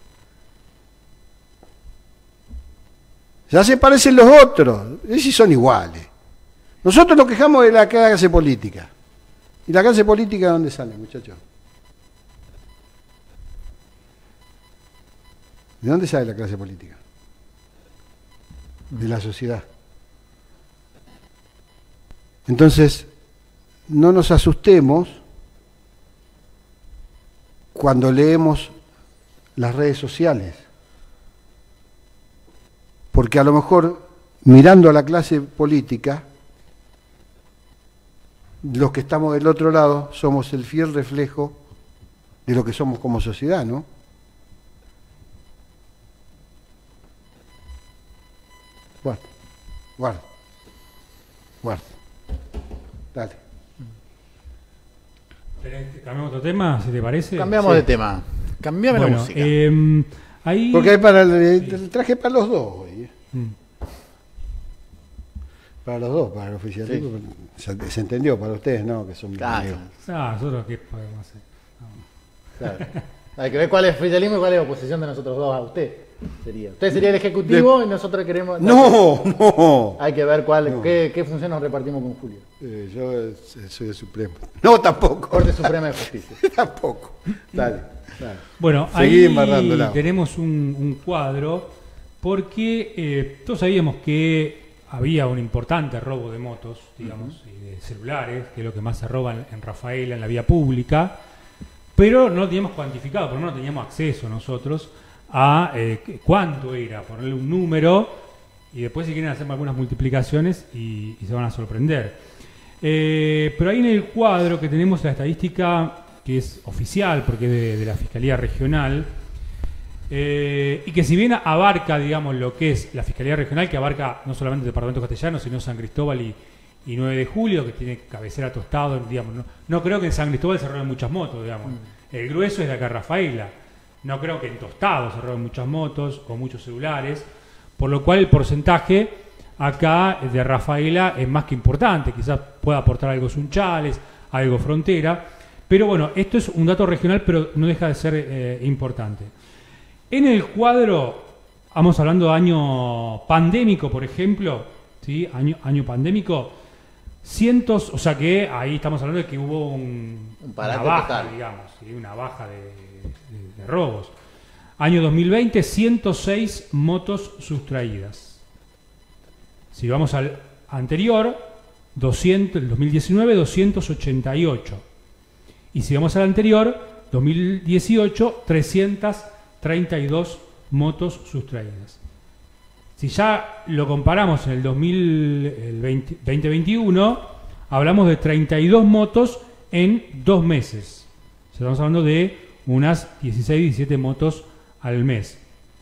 Ya se parecen los otros. Esos son iguales. Nosotros nos quejamos de la clase política. ¿Y la clase política de dónde sale, muchachos? ¿De dónde sale la clase política? De la sociedad. Entonces, no nos asustemos cuando leemos las redes sociales. Porque a lo mejor, mirando a la clase política, los que estamos del otro lado somos el fiel reflejo de lo que somos como sociedad, ¿no? Guarda, guarda, guarda. Dale. ¿Cambiamos otro tema, si te parece? Cambiamos Sí. de tema. Cambiame la Bueno, música. eh, ahí... Porque hay para el, el traje para los dos hoy. ¿eh? Mm. Para los dos, para el oficialismo. Se, se entendió, para ustedes no, que son mis Claro, amigos. Ah, nosotros qué podemos hacer. No. claro. Hay que ver cuál es oficialismo y cuál es oposición de nosotros dos a usted. sería. Usted sería el ejecutivo de... y nosotros queremos... No, no. Hay que ver cuál, no. qué, qué función nos repartimos con Julio. Eh, yo eh, soy el Supremo. No, tampoco. Corte Suprema de Justicia. Tampoco. Dale. dale. Bueno, Seguí ahí embarrándola. tenemos un, un cuadro porque eh, todos sabíamos que había un importante robo de motos, digamos, uh-huh. y de celulares, que es lo que más se roban en Rafaela, en la vía pública, pero no lo teníamos cuantificado, por lo menos no teníamos acceso nosotros a eh, cuánto era, ponerle un número, y después si quieren hacer algunas multiplicaciones y, y se van a sorprender. Eh, pero ahí en el cuadro que tenemos la estadística que es oficial, porque es de, de la Fiscalía Regional, eh, y que si bien abarca, digamos, lo que es la Fiscalía Regional, que abarca no solamente el Departamento Castellano, sino San Cristóbal y, y nueve de julio, que tiene cabecera Tostado, digamos, no, no creo que en San Cristóbal se roben muchas motos, digamos. Mm. El grueso es de acá Rafaela. No creo que en Tostado se roben muchas motos o muchos celulares, por lo cual el porcentaje acá de Rafaela es más que importante. Quizás pueda aportar algo Sunchales, algo Frontera, pero bueno, esto es un dato regional, pero no deja de ser eh, importante. En el cuadro, vamos hablando de año pandémico, por ejemplo, ¿sí? año, año pandémico, cientos, o sea que ahí estamos hablando de que hubo un, un una baja, total. digamos, ¿sí? una baja de, de, de robos. Año dos mil veinte, ciento seis motos sustraídas. Si vamos al anterior, doscientos, el dos mil diecinueve, doscientos ochenta y ocho. Y si vamos al anterior, dos mil dieciocho, trescientas treinta y dos motos sustraídas. Si ya lo comparamos en el dos mil veinte, veinte veintiuno, hablamos de treinta y dos motos en dos meses. Estamos hablando de unas dieciséis, diecisiete motos al mes.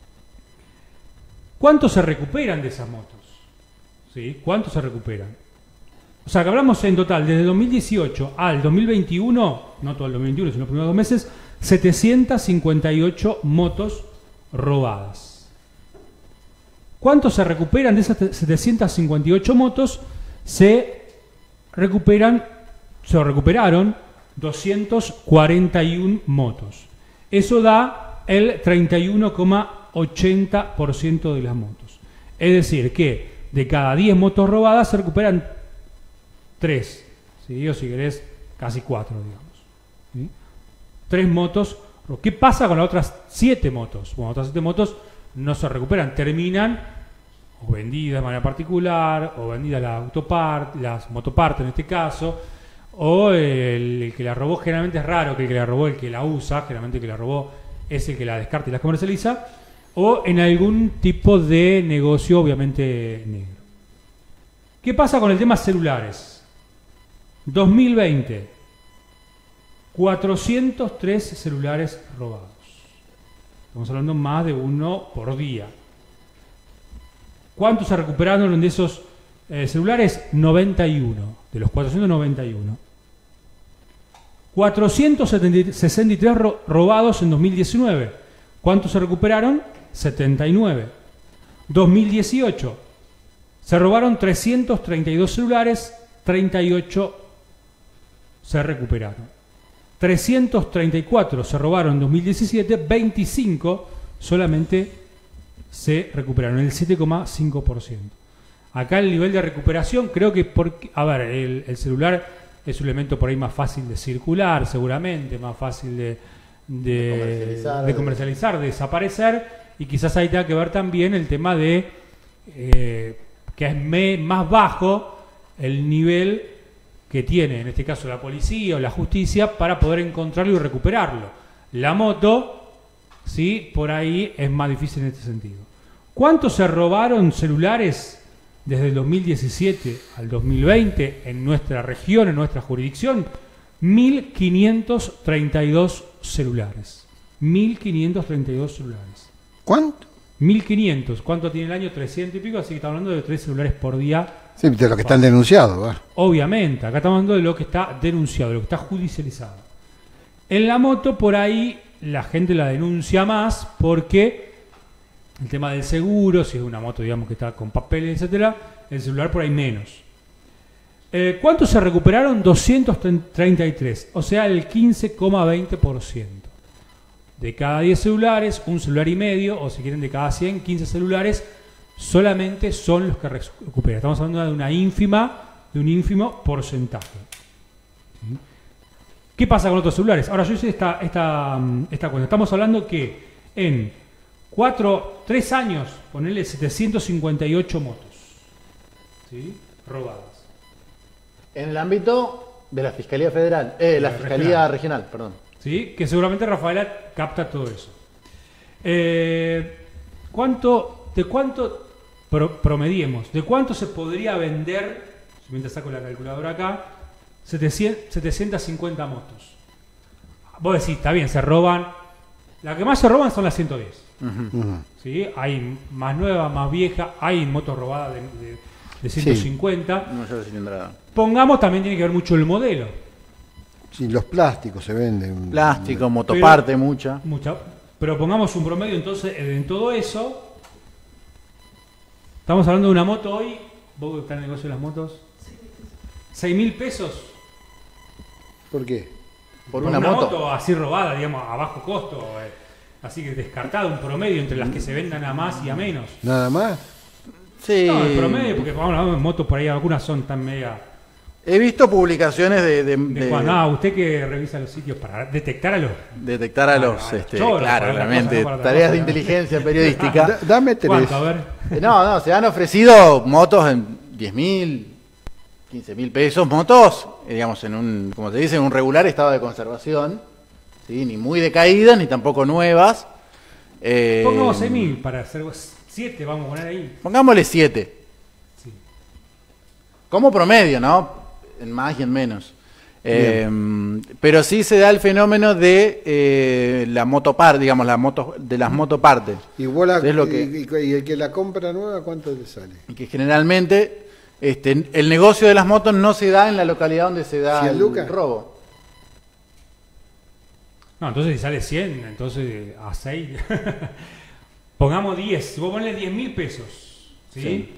¿Cuántos se recuperan de esas motos? ¿Sí? ¿Cuántos se recuperan? O sea, que hablamos en total, desde dos mil dieciocho al dos mil veintiuno, no todo el dos mil veintiuno, sino los primeros dos meses, setecientas cincuenta y ocho motos robadas. ¿Cuántos se recuperan de esas setecientas cincuenta y ocho motos? Se recuperan, se recuperaron doscientas cuarenta y una motos. Eso da el treinta y uno coma ochenta por ciento de las motos. Es decir, que de cada diez motos robadas se recuperan tres, ¿sí? O si querés, casi cuatro, digamos. ¿Sí? Tres motos. ¿Qué pasa con las otras siete motos? Bueno, otras siete motos no se recuperan, terminan o vendidas de manera particular, o vendidas la autopart, las motopartes en este caso, o el, el que la robó, generalmente es raro que el que la robó el que la usa, generalmente el que la robó es el que la descarta y la comercializa, o en algún tipo de negocio obviamente negro. ¿Qué pasa con el tema celulares? dos mil veinte, cuatrocientos tres celulares robados. Estamos hablando más de uno por día. ¿Cuántos se recuperaron de esos eh, celulares? noventa y uno, de los cuatrocientos noventa y uno. cuatrocientos sesenta y tres ro robados en dos mil diecinueve. ¿Cuántos se recuperaron? setenta y nueve. dos mil dieciocho. Se robaron trescientos treinta y dos celulares, treinta y ocho se recuperaron. trescientos treinta y cuatro se robaron en dos mil diecisiete, veinticinco solamente se recuperaron, el siete coma cinco por ciento. Acá el nivel de recuperación, creo que, porque, a ver, el, el celular es un elemento por ahí más fácil de circular, seguramente, más fácil de, de, de, comercializar, de comercializar, de desaparecer, y quizás ahí tenga que ver también el tema de eh, que es me, más bajo el nivel que tiene, en este caso la policía o la justicia, para poder encontrarlo y recuperarlo. La moto, sí, por ahí es más difícil en este sentido. ¿Cuántos se robaron celulares desde el dos mil diecisiete al dos mil veinte en nuestra región, en nuestra jurisdicción? mil quinientos treinta y dos celulares. mil quinientos treinta y dos celulares. ¿Cuánto? mil quinientos. ¿Cuánto tiene el año? trescientos y pico, así que estamos hablando de tres celulares por día. Sí, de lo que están denunciados. ¿Verdad? Obviamente, acá estamos hablando de lo que está denunciado, de lo que está judicializado. En la moto, por ahí, la gente la denuncia más porque el tema del seguro, si es una moto, digamos, que está con papeles, etcétera, el celular por ahí menos. Eh, ¿Cuántos se recuperaron? doscientos treinta y tres, o sea, el quince coma veinte por ciento. de cada diez celulares, un celular y medio, o si quieren de cada cien, quince celulares, solamente son los que recuperan. Estamos hablando de una ínfima, de un ínfimo porcentaje. ¿Sí? ¿Qué pasa con otros celulares? Ahora yo hice esta, esta, esta cuenta. Estamos hablando que en cuatro, tres años, ponerle setecientos cincuenta y ocho motos, ¿sí? Robadas. En el ámbito de la Fiscalía Federal, eh, la, la Fiscalía regional. regional, perdón. ¿Sí? Que seguramente Rafaela capta todo eso. Eh, ¿cuánto, ¿De cuánto pro, promediemos? ¿De cuánto se podría vender, mientras saco la calculadora acá, setecientas cincuenta motos? Vos decís, está bien, se roban. La que más se roban son las ciento diez. Uh-huh. ¿Sí? Hay más nuevas, más viejas, hay motos robadas de, de, de ciento cincuenta. Sí. No, cilindrada. Pongamos, también tiene que ver mucho el modelo. Sí, los plásticos se venden. Plástico, motoparte, pero, mucha. Mucha. Pero pongamos un promedio, entonces, en todo eso. Estamos hablando de una moto hoy. ¿Vos que estás en el negocio de las motos? seis mil pesos. ¿Por qué? Por, Por una, una moto? moto así robada, digamos, a bajo costo. Eh, así que descartado un promedio entre las que se vendan a más y a menos. ¿Nada más? Sí. No, el promedio, porque vamos a motos por ahí, algunas son tan media. He visto publicaciones de... de, de, de Juan, no, usted que revisa los sitios para detectar a los... Detectar a los... Ah, este, choros, claro, realmente. Cosa, no tareas cosa, de ¿no? inteligencia periodística. Da, dame tres. ¿Cuánto? A ver. No, no, se han ofrecido motos en diez mil, quince mil pesos. Motos, digamos, en un, como se dice, en un regular estado de conservación. ¿Sí? Ni muy decaídas, ni tampoco nuevas. Eh, Pongamos seis mil para hacer siete, vamos a poner ahí. Pongámosle siete. Sí. Como promedio, ¿no? En más y en menos. Eh, pero sí se da el fenómeno de eh, la motopar, digamos, la moto, de las motopartes. Y, vos la, es lo que, y, y el que la compra nueva, ¿cuánto le sale? Y que generalmente este, el negocio de las motos no se da en la localidad donde se da el Lucas? robo. No, entonces si sale cien, entonces a seis. Pongamos diez. Si vos ponle diez mil pesos, ¿sí? Sí.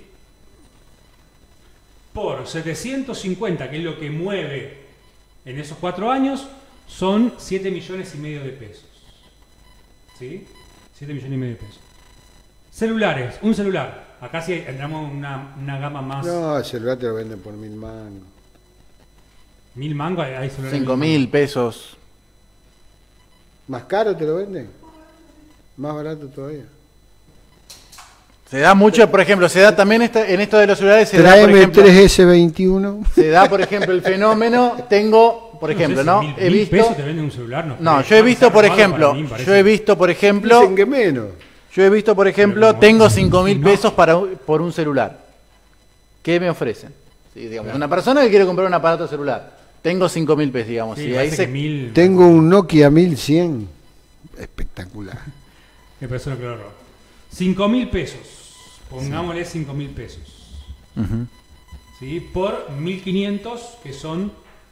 Por setecientos cincuenta, que es lo que mueve en esos cuatro años, son siete millones y medio de pesos. ¿Sí? siete millones y medio de pesos. Celulares, un celular. Acá sí entramos en una, una gama más. No, el celular te lo venden por mil mangos. ¿Mil mangos? Hay celulares. Cinco mil pesos. ¿Más caro te lo venden? ¿Más barato todavía? Se da mucho, por ejemplo, se da también esta, en esto de los celulares, se Tráeme da, por ejemplo, tres ese veintiuno. Se da, por ejemplo, el fenómeno, tengo, por ejemplo, ¿no? Mil, He mil visto, pesos te venden un celular, no. no, yo he visto, por ejemplo, yo he visto, por ejemplo, Dicen que menos. yo he visto, por ejemplo, tengo cinco mil pesos para por un celular. ¿Qué me ofrecen? Sí, digamos, claro. Una persona que quiere comprar un aparato celular, tengo cinco mil pesos, digamos. Sí, y ahí se... mil... Tengo un Nokia mil cien, espectacular. Me parece que lo robo. cinco mil pesos. Pongámosle cinco mil pesos. Uh-huh. ¿Sí? Por mil quinientos, que son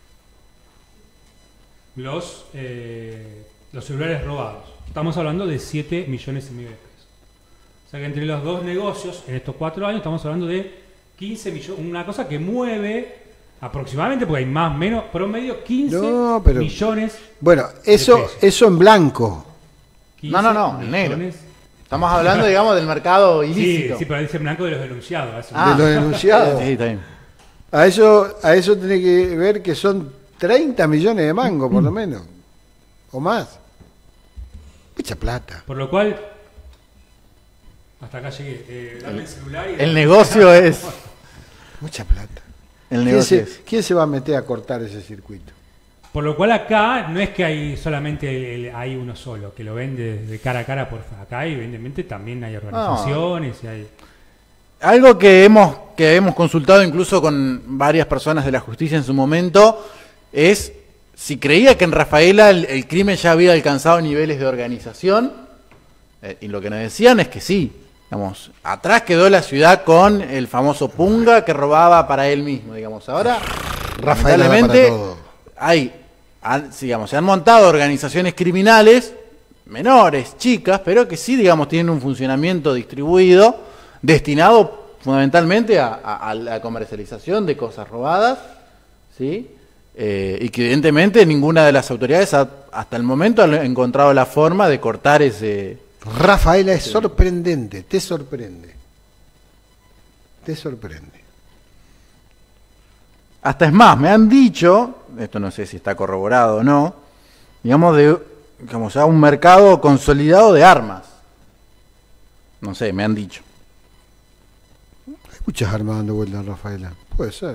los, eh, los celulares robados. Estamos hablando de siete millones y medio de pesos. O sea que entre los dos negocios, en estos cuatro años, estamos hablando de quince millones. Una cosa que mueve aproximadamente, porque hay más, menos, promedio quince no, pero, millones. Bueno, eso, eso en blanco. No, no, no, en negro. Estamos hablando, digamos, del mercado ilícito. Sí, sí, pero dice blanco de los denunciados. Eso. Ah, de los denunciados. Sí, está bien. A eso, a eso tiene que ver que son treinta millones de mangos, por lo menos. O más. Mucha plata. Por lo cual, hasta acá llegué. Eh, dame el celular y... El negocio es... Mucha plata. El ¿Quién negocio se, es... ¿Quién se va a meter a cortar ese circuito? Por lo cual acá no es que hay solamente el, el, hay uno solo que lo vende de cara a cara por acá, evidentemente también hay organizaciones no. y hay... Algo que hemos que hemos consultado incluso con varias personas de la justicia en su momento es si creía que en Rafaela el, el crimen ya había alcanzado niveles de organización, eh, y lo que nos decían es que sí. Digamos, atrás quedó la ciudad con el famoso Punga que robaba para él mismo, digamos. Ahora, Rafaela lamentablemente, para todo. hay, han, digamos, se han montado organizaciones criminales menores, chicas, pero que sí, digamos, tienen un funcionamiento distribuido, destinado fundamentalmente a, a, a la comercialización de cosas robadas, ¿sí? eh, y que evidentemente ninguna de las autoridades ha, hasta el momento ha encontrado la forma de cortar ese... Rafaela es sorprendente, te sorprende. Te sorprende. Hasta es más, me han dicho, esto no sé si está corroborado o no, digamos, de digamos, ya un mercado consolidado de armas. No sé, me han dicho. Hay muchas armas dando vueltas en Rafaela. Puede ser.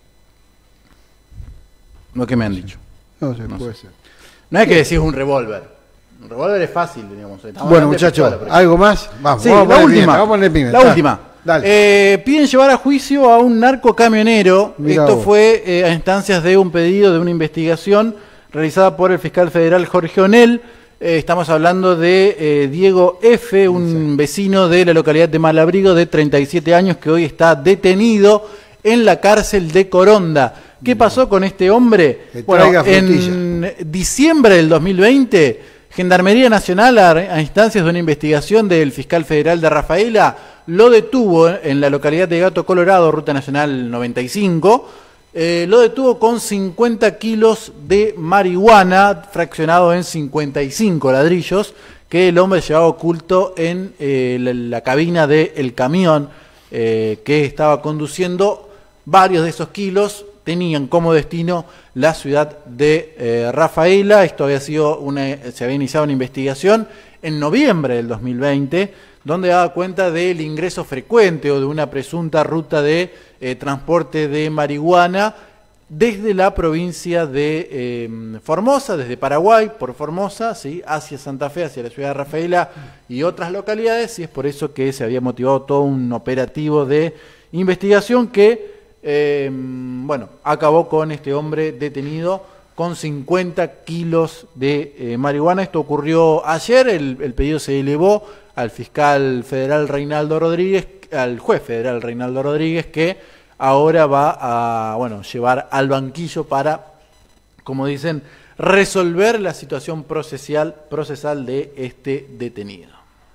No, que me han dicho. No sé, No puede sé. ser. No es que decís un revólver. Un revólver es fácil, digamos. Estamos Bueno, hablando de muchachos, pistola, por ejemplo. ¿algo más? Vamos, Sí, vamos a la poner última. pimienta, vamos a poner pimienta. La Ah, última. Dale. Eh, piden llevar a juicio a un narcocamionero. Mirá Esto vos. fue eh, a instancias de un pedido de una investigación realizada por el fiscal federal Jorge Onel. Eh, estamos hablando de eh, Diego F., un vecino de la localidad de Malabrigo de treinta y siete años que hoy está detenido en la cárcel de Coronda. ¿Qué pasó con este hombre? Que Bueno, traiga frutilla. en diciembre del dos mil veinte, Gendarmería Nacional, a, a instancias de una investigación del fiscal federal de Rafaela, lo detuvo en la localidad de Gato Colorado, Ruta Nacional noventa y cinco. Eh, lo detuvo con cincuenta kilos de marihuana, fraccionado en cincuenta y cinco ladrillos, que el hombre llevaba oculto en eh, la, la cabina del camión eh, que estaba conduciendo. Varios de esos kilos tenían como destino la ciudad de eh, Rafaela. Esto había sido una, se había iniciado una investigación en noviembre del dos mil veinte, donde daba cuenta del ingreso frecuente o de una presunta ruta de eh, transporte de marihuana desde la provincia de eh, Formosa, desde Paraguay, por Formosa, ¿sí?, hacia Santa Fe, hacia la ciudad de Rafaela y otras localidades, y es por eso que se había motivado todo un operativo de investigación que, eh, bueno, acabó con este hombre detenido con cincuenta kilos de eh, marihuana. Esto ocurrió ayer, el, el pedido se elevó al fiscal federal Reinaldo Rodríguez, al juez federal Reinaldo Rodríguez, que ahora va a, bueno, llevar al banquillo para, como dicen, resolver la situación procesal, procesal de este detenido.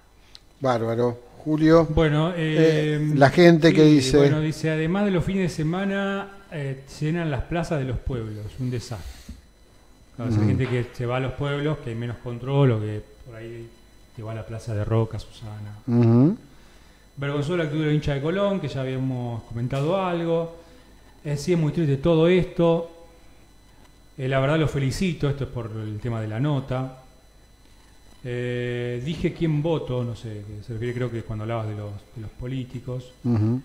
Bárbaro. Julio. Bueno, eh, Eh, la gente que dice- Bueno, dice, además de los fines de semana, eh, llenan las plazas de los pueblos, un desastre. Claro, Mm. Hay gente que se va a los pueblos, que hay menos control, o que por ahí te va a la plaza de Roca, Susana. Ujú. Vergonzoso la actitud del hincha de Colón, que ya habíamos comentado algo. Eh, sí, es muy triste todo esto. Eh, la verdad lo felicito, esto es por el tema de la nota. Eh, dije quién voto, no sé, que se refiere creo que cuando hablabas de los, de los políticos. Ujú.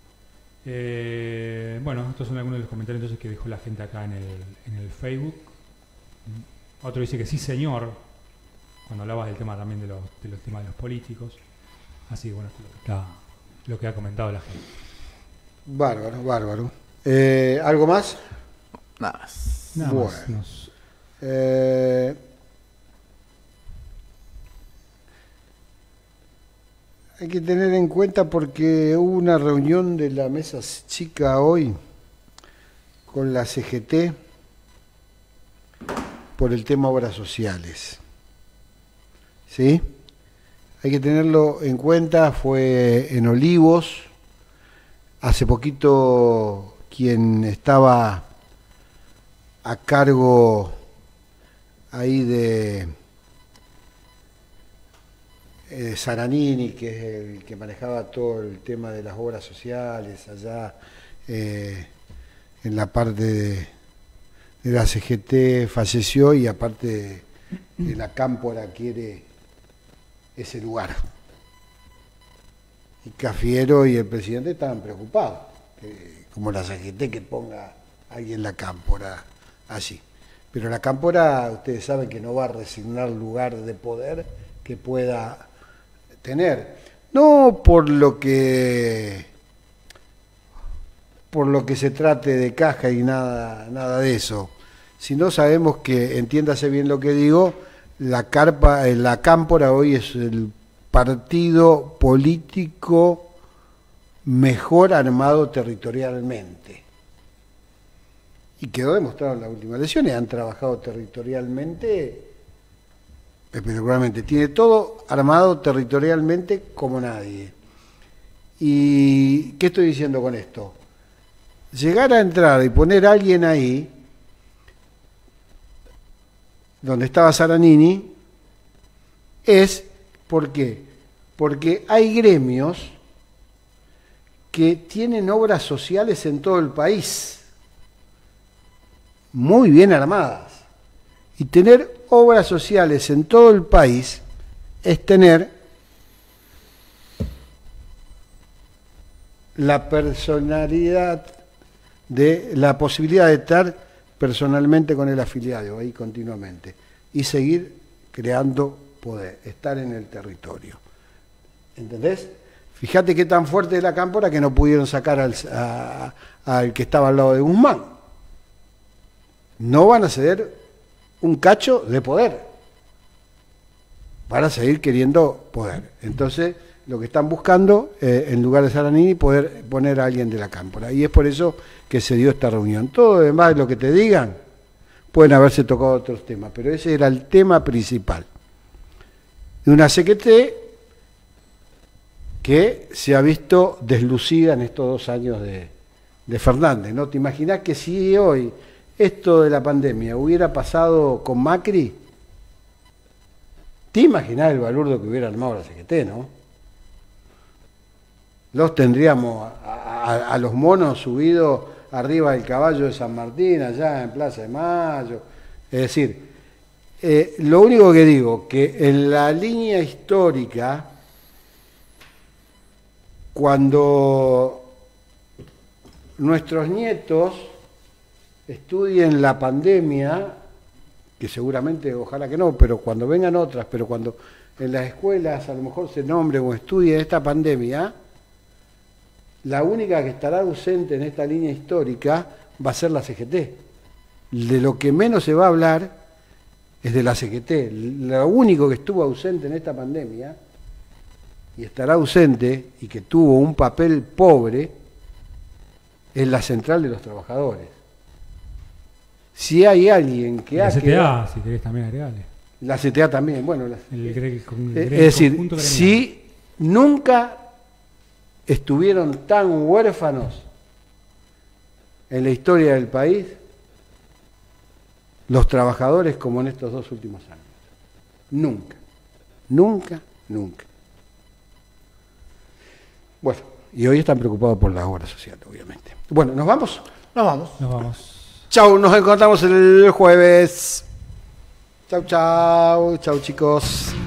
Eh, bueno, estos son algunos de los comentarios entonces que dejó la gente acá en el, en el Facebook. Otro dice que sí señor, cuando hablabas del tema también de los, de los temas de los políticos. Así que bueno, esto es lo que, está, lo que ha comentado la gente. Bárbaro, bárbaro. Eh, ¿Algo más? Nada más. Nada Bueno. más, nos- Eh, hay que tener en cuenta porque hubo una reunión de la mesa chica hoy con la C G T por el tema obras sociales. ¿Sí? Hay que tenerlo en cuenta, fue en Olivos. Hace poquito quien estaba a cargo ahí de eh, Zaranini, que es el que manejaba todo el tema de las obras sociales allá eh, en la parte de, de la C G T, falleció, y aparte de, de la Cámpora quiere ese lugar. Y Cafiero y el presidente estaban preocupados, que, como la C G T, que ponga a alguien la Cámpora allí. Pero la Cámpora, ustedes saben que no va a resignar lugar de poder que pueda tener. No por lo que por lo que se trate de caja y nada, nada de eso, sino sabemos que, entiéndase bien lo que digo, la carpa, la Cámpora hoy es el partido político mejor armado territorialmente. Y quedó demostrado en las últimas elecciones, han trabajado territorialmente espectacularmente. Tiene todo armado territorialmente como nadie. ¿Y qué estoy diciendo con esto? Llegar a entrar y poner a alguien ahí donde estaba Zaranini, es, ¿por qué? Porque hay gremios que tienen obras sociales en todo el país, muy bien armadas. Y tener obras sociales en todo el país es tener la personalidad de la posibilidad de estar personalmente con el afiliado ahí continuamente y seguir creando poder, estar en el territorio. ¿Entendés? Fíjate qué tan fuerte es la cámpora que no pudieron sacar al, a, al que estaba al lado de Guzmán. No van a ceder un cacho de poder. Van a seguir queriendo poder. Entonces, lo que están buscando, eh, en lugar de Zaranini, poder poner a alguien de la cámpora. Y es por eso que se dio esta reunión. Todo lo demás, lo que te digan, pueden haberse tocado otros temas, pero ese era el tema principal. De una C Q T que se ha visto deslucida en estos dos años de, de Fernández, ¿no? ¿Te imaginás que si hoy esto de la pandemia hubiera pasado con Macri? ¿Te imaginás el balurdo que hubiera armado la C Q T, no? Los tendríamos a, a, a los monos subidos arriba del caballo de San Martín, allá en Plaza de Mayo. Es decir, eh, lo único que digo, que en la línea histórica, cuando nuestros nietos estudien la pandemia, que seguramente, ojalá que no, pero cuando vengan otras, pero cuando en las escuelas a lo mejor se nombre o estudie esta pandemia, la única que estará ausente en esta línea histórica va a ser la C G T. De lo que menos se va a hablar es de la C G T. Lo único que estuvo ausente en esta pandemia y estará ausente y que tuvo un papel pobre es la central de los trabajadores. Si hay alguien que la ha C T A, quedado, si querés también agregarle. la C T A también, bueno, la, El gre- con- es gre- decir, conjunto gremial. si nunca estuvieron tan huérfanos en la historia del país los trabajadores como en estos dos últimos años. Nunca, nunca, nunca. Bueno, y hoy están preocupados por la obra social, obviamente. Bueno, ¿nos vamos? Nos vamos. Nos vamos. Chau, nos encontramos el jueves. Chau, chau, chau chicos.